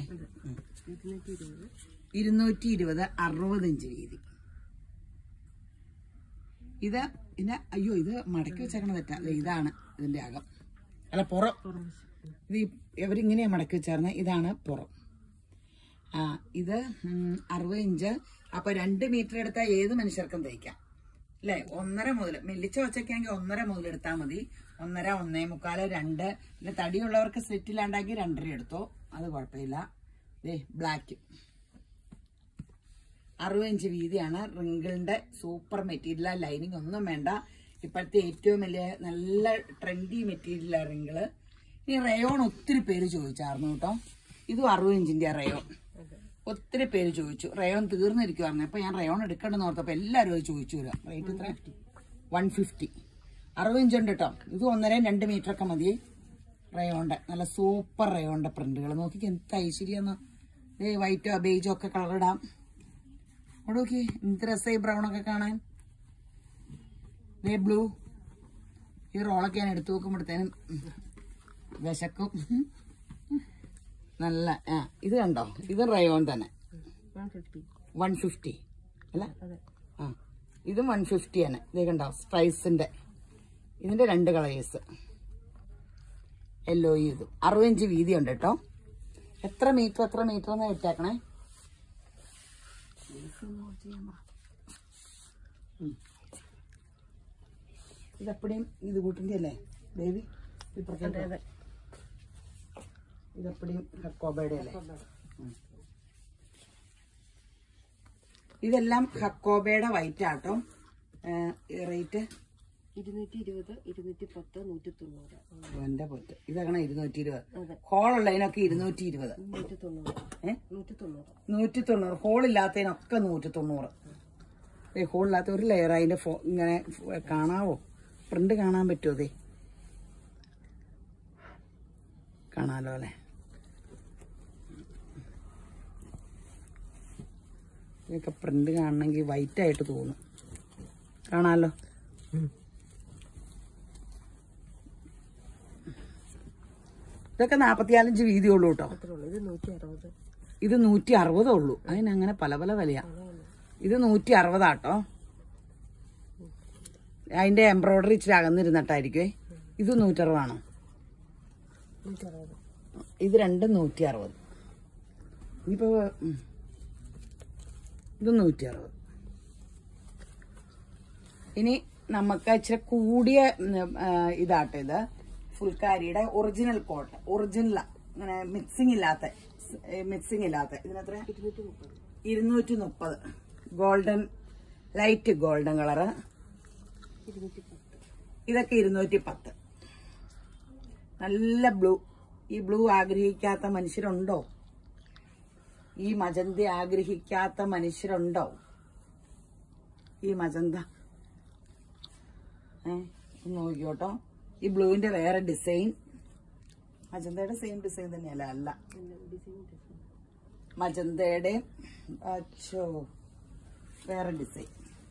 220, 60 ഇഞ്ച് വീതി. ഇത് പിന്നെ അയ്യോ, ഇത് മടക്കി വെച്ചേക്കണ തെറ്റാ. ഇതാണ് ഇതിന്റെ അകം, അല്ല പുറം. ഇത് ഇവരിങ്ങനെയാ മടക്കി വെച്ചാർന്ന്. ഇതാണ് പുറം. ഇത് 60 ഇഞ്ച്. അപ്പൊ 2 മീറ്റർ എടുത്താൽ ഏത് മനുഷ്യർക്കും തയ്ക്കാം അല്ലെ. 1.5 മുതൽ, മെല്ലിച്ച വച്ചൊക്കെയാണെങ്കിൽ 1.5 മുതൽ എടുത്താൽ മതി. 1.5, 1.25, 2. പിന്നെ തടിയുള്ളവർക്ക് സ്ലിറ്റില്ലാണ്ടാക്കി 2.5 എടുത്തോ, അത് കുഴപ്പമില്ല. ബ്ലാക്ക് 60 ഇഞ്ച് വീതിയാണ്. റിങ്കിളിന്റെ സൂപ്പർ മെറ്റീരിയൽ, ലൈനിങ് ഒന്നും വേണ്ട. ഇപ്പോഴത്തെ ഏറ്റവും വലിയ നല്ല ട്രെൻഡി മെറ്റീരിയലാണ് റിങ്കിള്. ഈ റയോൺ ഒത്തിരി പേര് ചോദിച്ചായിരുന്നു കേട്ടോ. ഇതും 60 ഇഞ്ചിന്റെ റയോൺ. ഒത്തിരി പേര് ചോദിച്ചു. റയോൺ തീർന്നിരിക്കുവായിരുന്നു. അപ്പൊ ഞാൻ റയോൺ എടുക്കണമെന്ന് ഓർത്തപ്പോ എല്ലാവരും അത് ചോദിച്ചു. റേറ്റ് എത്ര? 150. 60 ഇഞ്ചുണ്ട് കേട്ടോ. ഇത് 1.5, 2 മീറ്റർ ഒക്കെ മതി. റയോണിന്റെ നല്ല സൂപ്പർ റയോണിന്റെ പ്രിന്റുകൾ നോക്കിക്ക് എന്ത് ഐശ്വര്യെന്ന്. വൈറ്റോ ബേജോ ഒക്കെ കളർ ഇടാം. അവിടെ നോക്കി എന്ത് രസമായി ബ്രൗൺ ഒക്കെ കാണാൻ. ബ്ലൂ. ഈ റോളൊക്കെ ഞാൻ എടുത്തു നോക്കുമ്പോഴത്തേനും വിശക്കും. നല്ല ഇത് കണ്ടോ, ഇത് റയോൺ തന്നെ. 150 അല്ല. ഇതും 150 ആണ്. ഇത് കണ്ടോ സ്ട്രൈസിന്റെ. ഇതിന്റെ 2 കളേഴ്സ്, യെല്ലോ ഇതും. 60 ഇഞ്ച് വീതി ഉണ്ട് കേട്ടോ. എത്ര മീറ്റർ എന്ന് ഇട്ടേക്കണേ. ഇതെപ്പടിയും ഇത് കൂട്ടിന്റെ അല്ലേ ബേബി? ഇതെപ്പടിയും ഹക്കോബയുടെ അല്ലേ? ഇതെല്ലാം ഹക്കോബയുടെ വൈറ്റ് ആട്ടോ. റേറ്റ് 220, 210, 190. എന്റെ പൊറ്റ് ഇതാണ് 220. ഹോളുള്ളതിനൊക്കെ 220. 190. ഹോളില്ലാത്തതിനൊക്കെ 190. ഹോളില്ലാത്ത ഒരു ലെയർ അതിന്റെ ഇങ്ങനെ കാണാവോ? പ്രിന്റ് കാണാൻ പറ്റുമോ? അതെ കാണാലോ അല്ലെ? ഇതൊക്കെ പ്രിന്റ് കാണണമെങ്കിൽ വൈറ്റ് ആയിട്ട് തോന്നും. കാണാലോ? ഇതൊക്കെ 44 ഇഞ്ച് വീതിയുള്ളൂ കേട്ടോ. ഇത് 160 ഉള്ളൂ. അതിനങ്ങനെ പല പല വിലയാ. ഇത് 160 ആട്ടോ. അതിന്റെ എംബ്രോയിഡറി ഇച്ചിരി അകന്നിരുന്നിട്ടായിരിക്കുവേ. ഇത് 160 ആണോ? ഇത് രണ്ടും 160. ഇനിയിപ്പോ ഇത് 160. ഇനി നമുക്ക് ഇച്ചിരി കൂടിയ ഇതാട്ടോ. ഇത് ഫുൾക്കാരിയുടെ ഒറിജിനൽ കോട്ട്. ഒറിജിനൽ ഇങ്ങനെ മിക്സിംഗ് ഇല്ലാത്ത ഇതിനെത്ര? 230. Golden, light golden colour. ഇതൊക്കെ 210. നല്ല ബ്ലൂ. ഈ ബ്ലൂ ആഗ്രഹിക്കാത്ത മനുഷ്യരുണ്ടോ? ഈ മജന്ത ആഗ്രഹിക്കാത്ത മനുഷ്യരുണ്ടോ? ഈ മജന്ത നോക്കിയോട്ടോ. ഈ ബ്ലൂവിന്റെ വേറെ ഡിസൈൻ. മജന്തയുടെ സെയിം ഡിസൈൻ തന്നെയല്ല? അല്ല, മജന്തയുടെ വേറെ ഡിസൈൻ.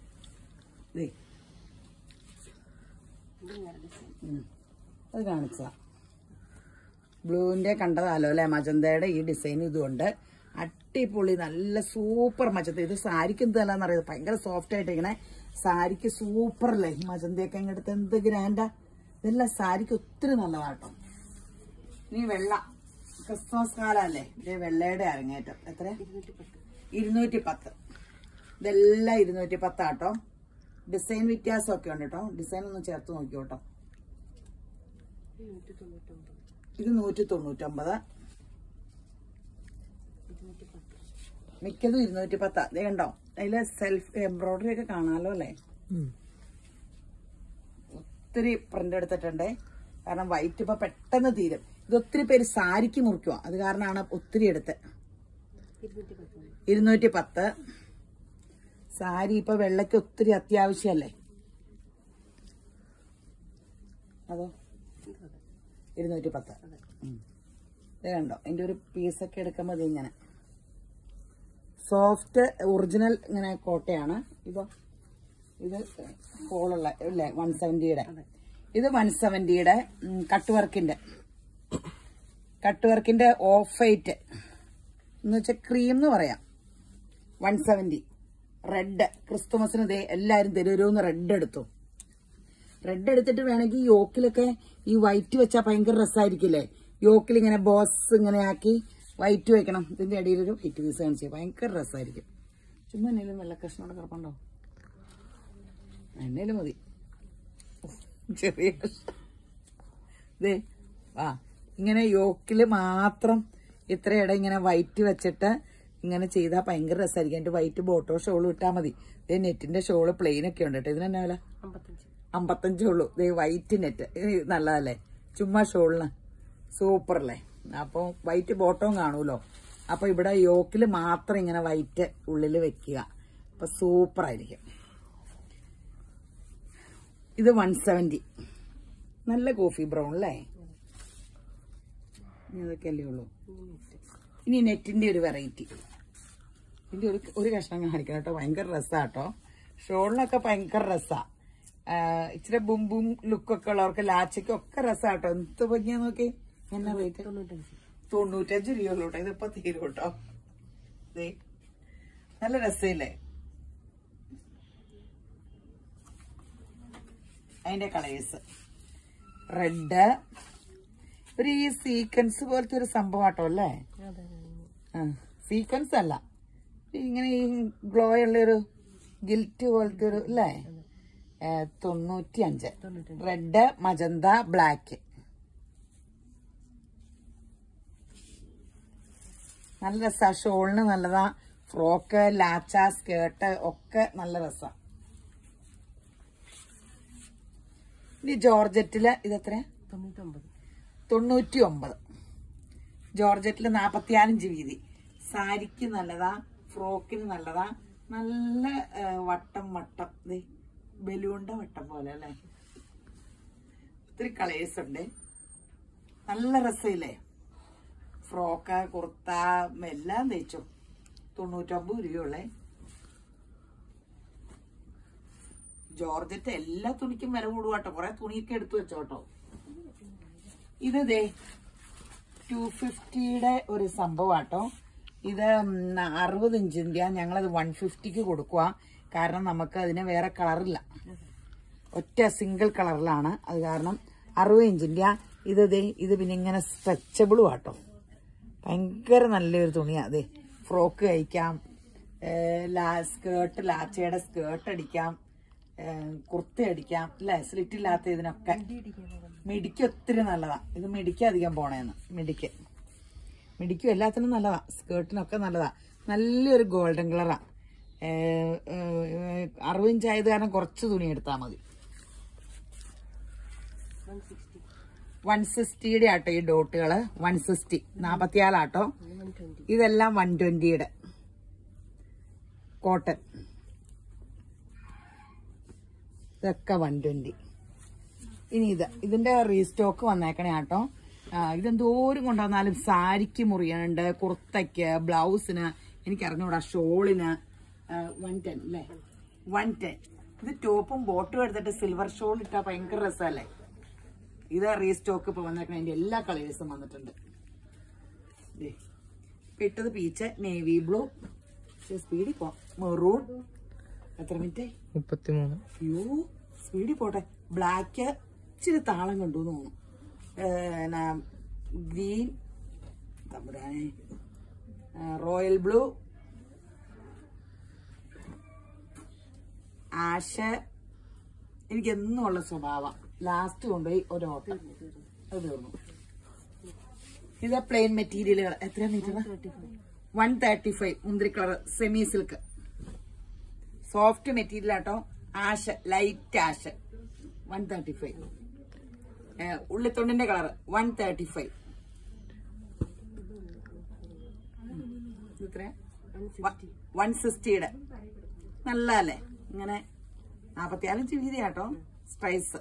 അത് കാണിച്ച ബ്ലൂവിന്റെ കണ്ടതാലോ അല്ലെ? മജന്തയുടെ ഈ ഡിസൈൻ ഇതുകൊണ്ട് അടിപൊളി നല്ല സൂപ്പർ മജന്ത. ഇത് സാരിക്ക് എന്ത് നല്ലതെന്നറിയാം. ഭയങ്കര സോഫ്റ്റ് ആയിട്ട് ഇങ്ങനെ സാരിക്ക് സൂപ്പർ അല്ലേ? ഈ മജന്തയൊക്കെ ഇങ്ങോട്ട് എന്ത് ഗ്രാൻഡാ. ഇതെല്ലാം സാരിക്ക് ഒത്തിരി നല്ലതാട്ടോ. ഇനി വെള്ള ക്രിസ്മസ് കാലല്ലേ? ഇതേ വെള്ളയുടെ അരങ്ങേറ്റം. എത്ര? 210. ഇതെല്ലാം 210 ആട്ടോ. ഡിസൈൻ വ്യത്യാസമൊക്കെ ഉണ്ട് കേട്ടോ. ഡിസൈൻ ഒന്ന് ചേർത്ത് നോക്കിയോട്ടോ. ഇത് 199. മിക്കതും 210. അതേ കണ്ടോ? അതില് സെൽഫ് എംബ്രോയിഡറി ഒക്കെ കാണാലോ അല്ലേ? ഒത്തിരി പ്രിന്റ് എടുത്തിട്ടുണ്ടേ. കാരണം വൈറ്റ് ഇപ്പൊ പെട്ടെന്ന് തീരും. ഇത് ഒത്തിരി പേര് സാരിക്ക് മുറിക്കുക. അത് കാരണമാണ് ഒത്തിരി എടുത്ത്. 210. സാരി ഇപ്പൊ വെള്ളയ്ക്ക് ഒത്തിരി അത്യാവശ്യമല്ലേ? അതോ 210. ഇത് കണ്ടോ? അതിന്റെ ഒരു പീസൊക്കെ എടുക്കുമ്പോ ഇങ്ങനെ സോഫ്റ്റ് ഒറിജിനൽ ഇങ്ങനെ കോട്ടയാണ്. ഇതോ ഇത് ഹോളുള്ള അല്ലേ? 170യുടെ. ഇത് 170യുടെ കട്ട് വർക്കിന്റെ ഓഫ് വൈറ്റ് എന്ന് വെച്ചാൽ ക്രീം എന്ന് പറയാം. 170. റെഡ് ക്രിസ്തുമസിന് ഇതേ എല്ലാരും തരുമെന്ന് റെഡ് എടുത്തു. റെഡ് എടുത്തിട്ട് വേണമെങ്കിൽ യോക്കിലൊക്കെ ഈ വൈറ്റ് വെച്ചാൽ ഭയങ്കര രസമായിരിക്കില്ലേ? യോക്കിൽ ഇങ്ങനെ ബോസ് ഇങ്ങനെ ആക്കി വൈറ്റ് വെക്കണം. ഇതിന്റെ ഇടയിലൊരു വൈറ്റ് പീസ് കാണിച്ചു ഭയങ്കര രസമായിരിക്കും. ചുമ്മാ എന്നേലും വെള്ള കഷ്ണോടെ കിടപ്പുണ്ടോ? എന്നേലും മതി. ചെറിയ ഇതേ ഇങ്ങനെ യോക്കില് മാത്രം ഇത്ര ഇടം ഇങ്ങനെ വൈറ്റ് വെച്ചിട്ട് ഇങ്ങനെ ചെയ്താൽ ഭയങ്കര രസമായിരിക്കും. എന്റെ വൈറ്റ് ബോട്ടോ ഷോള് ഇട്ടാൽ മതി. ഇതേ നെറ്റിന്റെ ഷോള് പ്ലെയിൻ ഒക്കെ ഉണ്ട് കേട്ടോ. ഇതിന് എന്നാ വില? 55 ഉള്ളൂ. ഇതേ വൈറ്റ് നെറ്റ് നല്ലതല്ലേ? ചുമ്മാ ഷോളിന് സൂപ്പർ അല്ലേ? അപ്പൊ വൈറ്റ് ബോട്ടവും കാണൂലോ. അപ്പൊ ഇവിടെ യോക്കില് മാത്രം ഇങ്ങനെ വൈറ്റ് ഉള്ളില് വെക്കുക. അപ്പൊ സൂപ്പർ ആയിരിക്കും. ഇത് 170. നല്ല കോഫി ബ്രൗൺ അല്ലേ? ഇതൊക്കെയല്ലേ ഉള്ളൂ. ഇനി നെറ്റിന്റെ ഒരു വെറൈറ്റി. ഇതിന്റെ ഒരു കഷ്ണം കാണിക്കണം കേട്ടോ. ഭയങ്കര രസാട്ടോ. ഷോളിനൊക്കെ ഭയങ്കര രസാ. ഇച്ചിരി ബും ലുക്കൊക്കെ ഉള്ളവർക്ക് ലാച്ചയ്ക്കൊക്കെ രസാട്ടോ. എന്ത് ഭംഗിയാ നോക്കി. എന്നാ റേറ്റ്? 95 രൂപയുള്ളൂ കേട്ടോ. ഇതിപ്പോ തീരും കേട്ടോ. നല്ല രസമില്ലേ? അതിന്റെ കളേഴ്സ് റെഡ്, ഒരു ഈ സീക്വൻസ് പോലത്തെ ഒരു സംഭവം ആട്ടോ അല്ലേ? സീക്വൻസ് അല്ല, ഇങ്ങനെ ഈ ഗ്ലോ ഉള്ളൊരു ഗിൽറ്റ് പോലത്തെ ഒരു അല്ലേ? 95. Red, magenta, black. നല്ല രസാ. ഷോളിന് നല്ലതാ. ഫ്രോക്ക്, ലാച്ച, സ്കേർട്ട് ഒക്കെ നല്ല രസാ. ഇനി ജോർജറ്റില് ഇതെത്ര? 99. ജോർജറ്റില് 45 വീതി. സാരിക്ക് നല്ലതാ, ഫ്രോക്കിന് നല്ലതാ. നല്ല വട്ടം ബലൂണിന്റെ വട്ടം പോലെ അല്ലേ? ഒത്തിരി കളേഴ്സ് ഉണ്ട്. നല്ല രസമില്ലേ? ഫ്രോക്ക്, കുർത്ത എല്ലാം തയ്ച്ചു. 99 രൂപയുള്ളേ. ജോർജറ്റ് എല്ലാ തുണിക്കും വില കൂടുവാട്ടോ. കുറെ തുണിയൊക്കെ എടുത്തു വെച്ചോട്ടോ. ഇത് 250യുടെ ഒരു സംഭവമാട്ടോ. ഇത് 60 ഇഞ്ചിന്റെ. ഞങ്ങളത് 150ക്ക് കൊടുക്കുക. കാരണം നമുക്ക് അതിന് വേറെ കളറില്ല, ഒറ്റ സിംഗിൾ കളറിലാണ്. അത് കാരണം 60 ഇഞ്ചിന്റെ. ഇത് പിന്നെ ഇങ്ങനെ സ്ട്രെച്ചബിളും ആട്ടോ. ഭയങ്കര നല്ലൊരു തുണിയാ. അതെ, ഫ്രോക്ക് കഴിക്കാം, സ്കേർട്ട്, ലാച്ചയുടെ സ്കേർട്ട് അടിക്കാം, കുർത്ത അടിക്കാം അല്ലെ? സ്ലിറ്റ് ഇല്ലാത്ത ഇതിനൊക്കെ. മിടിക്ക് ഒത്തിരി നല്ലതാ. ഇത് മിടിക്ക് അധികം പോണേന്ന്. മിടിക്കും എല്ലാത്തിനും നല്ലതാ. സ്കേർട്ടിനൊക്കെ നല്ലതാ. നല്ലൊരു ഗോൾഡൻ കളറാ. 60 ഇഞ്ച് ആയത് കാരണം കുറച്ച് തുണി എടുത്താൽ മതി. 160യുടെ ആട്ടോ ഈ ഡോട്ടുകള്. 160 44 ആട്ടോ. ഇതെല്ലാം 120യുടെ കോട്ടൺ. ഇതൊക്കെ 120. ഇനി ഇതിന്റെ റീസ്റ്റോക്ക് വന്നേക്കണേ ആട്ടോ. ഇതെന്തോരം കൊണ്ടുവന്നാലും സാരിക്ക് മുറിയുന്നുണ്ട്, കുർത്തയ്ക്ക്, ബ്ലൗസിന്, എനിക്കറിഞ്ഞൂടാ, ഷോളിന്. 110 അല്ലേ? 110. ഇത് ടോപ്പും ബോട്ടും എടുത്തിട്ട് സിൽവർ ഷോൾ ഇട്ടാ ഭയങ്കര രസമല്ലേ? ഇത് റീസ്റ്റോക്ക് ഇപ്പൊ വന്നേക്കണേ. അതിന്റെ എല്ലാ കളേഴ്സും വന്നിട്ടുണ്ട്. ഇട്ടത് പീച്ച്, നേവി ബ്ലൂ, സ്പീഡിൽ പോ, മെറൂൺ. എത്ര മിനിറ്റ്? 33. അയ്യോ, സ്പീഡിൽ പോട്ടെ. ബ്ലാക്ക് ഇച്ചിരി താളം കണ്ടു തോന്നുന്നു. Green, royal blue, ash. എനിക്ക് എന്നും ഉള്ള സ്വഭാവം. ലാസ്റ്റ് കൊണ്ടുപോയി ഒരു ഓട്ടം അത് തീർന്നു. ഇത് പ്ലെയിൻ മെറ്റീരിയലുകൾ. എത്ര മീറ്റർ? 135. മുന്തിരി colour semi silk soft material ആട്ടോ. Ash, light ash. 135. ഉള്ളിത്തൊണ്ടിന്റെ കളർ 135. ഇത്ര 160യുടെ നല്ലല്ലേ? ഇങ്ങനെ 44 ഇഞ്ച് വീതിയാട്ടോ. സ്ട്രൈസ്.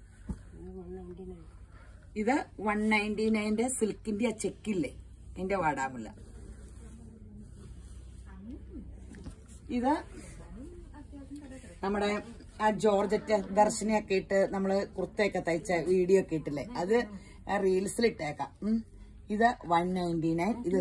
ഇത് 199ന്റെ സിൽക്കിന്റെ ആ ചെക്കില്ലേ, എന്റെ വാടാമുല്ല. ഇത് നമ്മുടെ ആ ജോർജറ്റ് ദർശനയൊക്കെ ഇട്ട് നമ്മള് കുർത്തയൊക്കെ തയ്ച്ച വീഡിയോ ഒക്കെ ഇട്ടില്ലേ, അത് റീൽസിൽ ഇട്ടേക്കാം. ഇത് 199. ഇത്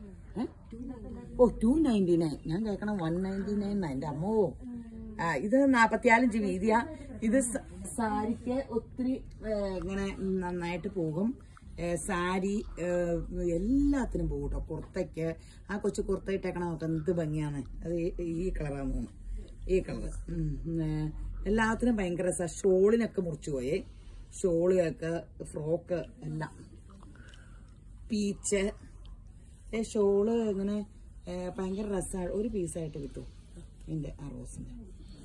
299. ഞാൻ കേൾക്കണം 199. എന്റെ അമ്മോ. ഇത് 44 ഇഞ്ച് വീതിയാ. ഇത് സാരിക്ക് ഒത്തിരി ഇങ്ങനെ നന്നായിട്ട് പോകും. സാരി എല്ലാത്തിനും പോകും കേട്ടോ. കുർത്തയ്ക്ക് ആ കൊച്ചു കുർത്ത ഇട്ടേക്കണം. നോക്കാം എന്ത് ഭംഗിയാണ്. അത് ഈ കളറാന്ന് തോന്നുന്നു. ഈ കളർ എല്ലാത്തിനും ഭയങ്കര രസ. ഷോളിനൊക്കെ മുറിച്ചു പോയേ. ഷോളുകൾക്ക്, ഫ്രോക്ക് എല്ലാം. പീച്ച് ഷോള് ഇങ്ങനെ ഭയങ്കര രസമാണ്. ഒരു പീസായിട്ട് കിട്ടും എന്റെ ആ റോസിന്റെ.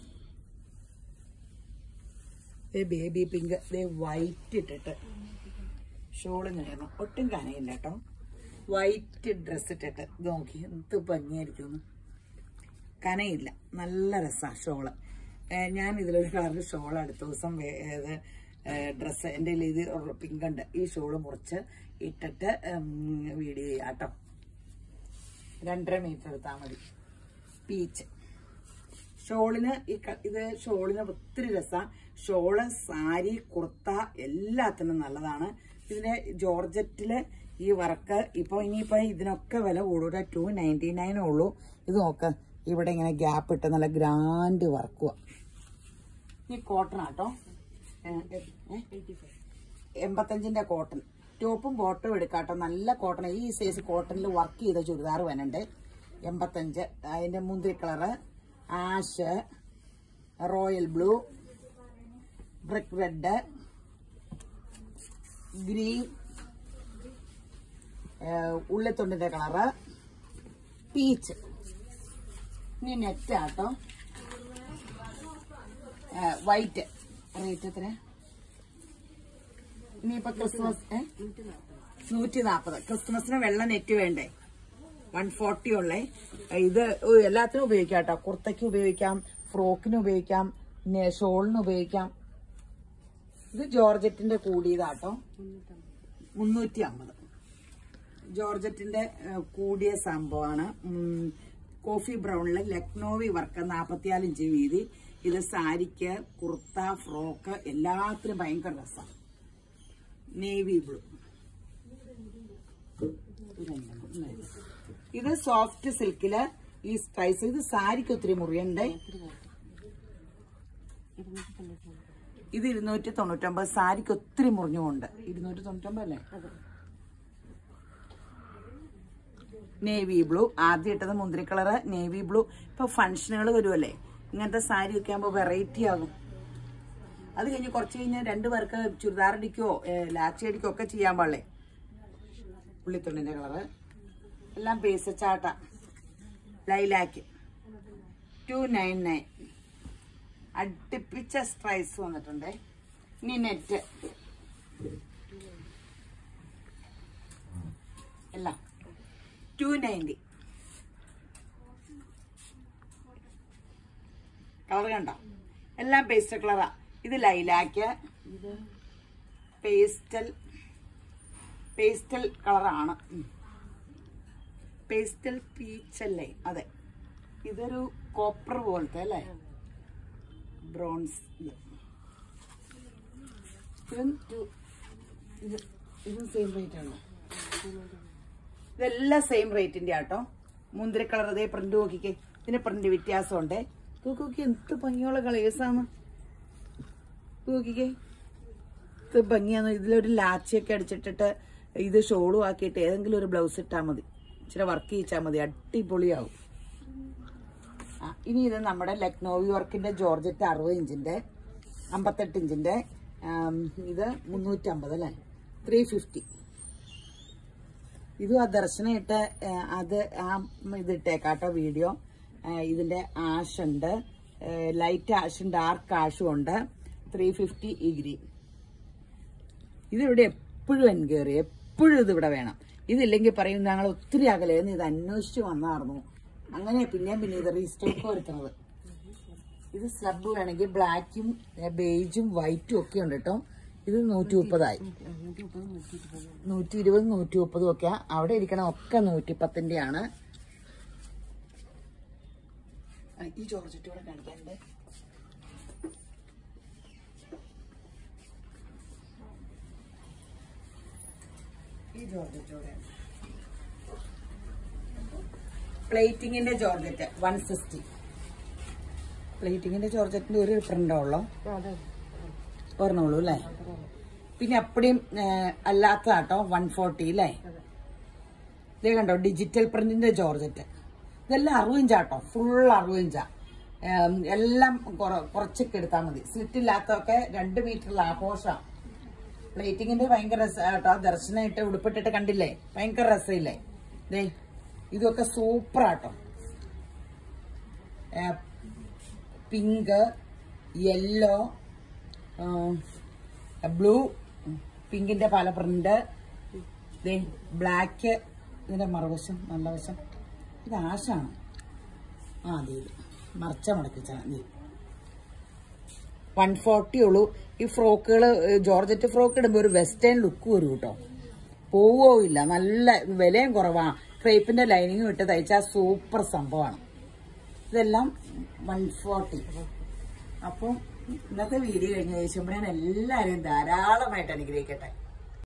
ബേബി പിങ്ക്, വൈറ്റ് ഇട്ടിട്ട് ഷോള് ഇങ്ങനെയായിരുന്നു. ഒട്ടും കനയില്ല കേട്ടോ. വൈറ്റ് ഡ്രസ് ഇട്ടിട്ട് ഇത് നോക്കി എന്ത് ഭംഗിയായിരിക്കും. കനയില്ല, നല്ല രസമാണ് ഷോള്. ഞാൻ ഇതിലൊരു കളറിൽ ഷോൾ അടുത്ത ദിവസം ഡ്രസ്സ് എൻ്റെ ഇത് പിങ്ക് ഉണ്ട്. ഈ ഷോള് മുറിച്ച് ഇട്ടിട്ട് വീഡിയോ ചെയ്യാം കേട്ടോ. 2.5 മീറ്റർ എടുത്താൽ മതി. പീച്ച് ഷോളിന് ഇത് ഷോളിന് ഒത്തിരി രസമാണ്. ഷോള്, സാരി, കുർത്ത എല്ലാത്തിനും നല്ലതാണ്. ഇതിന്റെ ജോർജറ്റില് ഈ വർക്ക് ഇനിയിപ്പോ ഇതിനൊക്കെ വില കൂടുതൽ. 299 ഉള്ളൂ. ഇത് നോക്ക്, ഇവിടെ ഇങ്ങനെ ഗ്യാപ്പ് ഇട്ട് നല്ല ഗ്രാൻഡ് വർക്കുവാ. ഈ കോട്ടൺ ആട്ടോ. 85 കോട്ടൺ ടോപ്പും ബോട്ടവും എടുക്കാട്ടോ. നല്ല കോട്ടൺ, ഈ സൈസ് കോട്ടണിൽ വർക്ക് ചെയ്ത ചുരിദാർ വേണുണ്ട്. 85. അതിന്റെ മുന്തിരി colour, ash, royal blue, brick red, green, ഉള്ളിത്തൊണ്ടിന്റെ കളറ്, പീച്ച്. ഇനി നെറ്റ് ആട്ടോ. വൈറ്റ്. റേറ്റ് എത്ര? ഇനിയിപ്പൊ ക്രിസ്മസ് 140. ക്രിസ്മസിന് വെള്ള നെറ്റ് വേണ്ടേ? 140 ഉള്ളേ. ഇത് എല്ലാത്തിനും ഉപയോഗിക്കാം കേട്ടോ. കുർത്തയ്ക്ക് ഉപയോഗിക്കാം, ഫ്രോക്കിന് ഉപയോഗിക്കാം, ഷോളിന് ഉപയോഗിക്കാം. ഇത് ജോർജറ്റിന്റെ കൂടിയതാട്ടോ. 350. ജോർജറ്റിന്റെ കൂടിയ സംഭവമാണ്. കോഫി ബ്രൗണില് ലക്നോവി വർക്ക്, 44 ഇഞ്ച് വീതി. ഇത് സാരിക്ക്, കുർത്ത, ഫ്രോക്ക് എല്ലാത്തിനും ഭയങ്കര രസമാണ്. Navy blue. ഇത് സോഫ്റ്റ് സിൽക്കില് ഈ സ്ട്രൈസ്. ഇത് സാരിക്ക് ഒത്തിരി മുറിയുണ്ട്. ഇത് 299. സാരിക്ക് ഒത്തിരി മുറിഞ്ഞുകൊണ്ട് 299 അല്ലേ? Navy blue. ആദ്യം ഇട്ടത് മുന്തിരി കളറ്, നേവി ബ്ലൂ. ഇപ്പൊ ഫംഗ്ഷനുകൾ വരുമല്ലേ, ഇങ്ങനത്തെ സാരി ഒക്കെ ആകുമ്പോ വെറൈറ്റി ആകും. അത് കഴിഞ്ഞ് കുറച്ച് കഴിഞ്ഞാൽ 2 പേർക്ക് ചുരിദാർ അടിക്കോ ലാച്ചി അടിക്കോ ഒക്കെ ചെയ്യാൻ പാടില്ലേ. ഉള്ളിത്തുണ്ണിന്റെ കളറ് എല്ലാം പേസ് ചാട്ട. ലൈലാക്ക് 299. അടുപ്പിച്ച സ്ട്രൈസ് വന്നിട്ടുണ്ട്. ഇനി നെറ്റ് എല്ലാം 290. കളർ കണ്ടോ? എല്ലാം പേസ്റ്റൽ കളറാ. ഇത് ലൈലാക്ക്, പേസ്റ്റൽ കളറാണ്. പേസ്റ്റൽ പീച്ച് അല്ലേ? അതെ. ഇതൊരു കോപ്പർ പോലത്തെ അല്ലേ? ബ്രോൺസ്. ഇത് സെയിം റേറ്റ് ആണോ? ഇതെല്ലാം സെയിം റേറ്റിന്റെ ആട്ടോ. മുന്തിരി കളർ. അതേ പ്രിന്റ് നോക്കിക്കേ. ഇതിന് പ്രിന്റ് വ്യത്യാസമുണ്ട്. നോക്കി എന്ത് ഭംഗിയുള്ള കളേഴ്സാണ്. നോക്കിക്കേ ഇത് ഭംഗിയാണ്. ഇതിലൊരു ലാച്ചയൊക്കെ അടിച്ചിട്ടിട്ട് ഇത് ഷോളും ആക്കിയിട്ട് ഏതെങ്കിലും ഒരു ബ്ലൗസ് ഇട്ടാൽ മതി. ഇച്ചിരി വർക്ക് ചെയ്യിച്ചാൽ മതി. അടിപൊളിയാവും. ഇനി ഇത് നമ്മുടെ ലക്നോവി വർക്കിന്റെ ജോർജറ്റ് 60 ഇഞ്ചിന്റെ 58 ഇഞ്ചിന്റെ. ഇത് 350 അല്ലേ? 350. ഇതും ആ ദർശനമായിട്ട് അത് ഇതിട്ടേക്കാട്ടോ വീഡിയോ. ഇതിന്റെ ആഷ് ഉണ്ട്, ലൈറ്റ് ആഷും ഡാർക്ക് ആഷും ഉണ്ട്. 350 ഈ ഗ്രീൻ. ഇതിവിടെ എപ്പോഴും എൻക്വയറി, എപ്പോഴും ഇതിവിടെ വേണം. ഇതില്ലെങ്കിൽ പറയും ഞങ്ങൾ ഒത്തിരി അകലെന്ന് ഇത് അന്വേഷിച്ച് വന്നായിരുന്നു. അങ്ങനെ പിന്നെയും പിന്നെ ഇത് റീസ്റ്റോക്ക് വരുത്തുന്നത്. ഇത് സ്ലബ് വേണമെങ്കിൽ ബ്ലാക്കും ബേജും വൈറ്റും ഒക്കെ ഉണ്ട് കേട്ടോ. ഇത് 130 120 130 ഒക്കെ. അവിടെ ഇരിക്കണ ഒക്കെ 110 ആണ്. ഈ ജോർജറ്റ് കൂടെ കാണിക്കാനുണ്ട്. ഈ ജോർജറ്റോടെ പ്ലേറ്റിങ്ങിന്റെ ജോർജറ്റ് 160. പ്ലേറ്റിങ്ങിന്റെ ജോർജറ്റിന്റെ ഒരു പ്രിന്റുള്ളൂ, ഓർമ്മയുള്ളൂ അല്ലേ? പിന്നെ അപ്പടിയും അല്ലാത്തതാട്ടോ 140 അല്ലേ? ഇതേ കണ്ടോ ഡിജിറ്റൽ പ്രിന്റിന്റെ ജോർജറ്റ്. ഇതെല്ലാം 60 ഇഞ്ചാട്ടോ. ഫുൾ 60 ഇഞ്ചാ. എല്ലാം കുറച്ചൊക്കെ എടുത്താൽ മതി. സ്ലിറ്റ് ഇല്ലാത്തതൊക്കെ 2 മീറ്ററിൽ ആഘോഷമാണ്. പ്ലേറ്റിങ്ങിന്റെ ഭയങ്കര രസമാട്ടോ. ദർശനമായിട്ട് ഉടുപ്പിട്ടിട്ട് കണ്ടില്ലേ? ഭയങ്കര രസമില്ലേ? ദേ ഇതൊക്കെ സൂപ്പറാട്ടോ. പിങ്ക്, യെല്ലോ, ബ്ലൂ, പിങ്കിന്റെ പല പ്രിന്റ്. ദേ ബ്ലാക്ക്. ഇതിന്റെ മറുവശം നല്ല വശം. ഇത് ആഷാണ്. അതെ മറച്ച മടക്കിച്ചാണ്. 140 ഉള്ളൂ. ഈ ഫ്രോക്കുകള് ജോർജറ്റ് ഫ്രോക്ക് ഇടുമ്പോ ഒരു വെസ്റ്റേൺ ലുക്ക് വരും കേട്ടോ. പോവോ ഇല്ല. നല്ല വിലയും കുറവാണ്. ക്രേപ്പിന്റെ ലൈനിങ്ങും ഇട്ട് തയ്ച്ചാൽ സൂപ്പർ സംഭവമാണ്. ഇതെല്ലാം 140. അപ്പം ഇന്നത്തെ വീഡിയോ കഴിഞ്ഞ ശേഷം ഞാൻ എല്ലാവരെയും ധാരാളമായിട്ട് അനുഗ്രഹിക്കട്ടെ.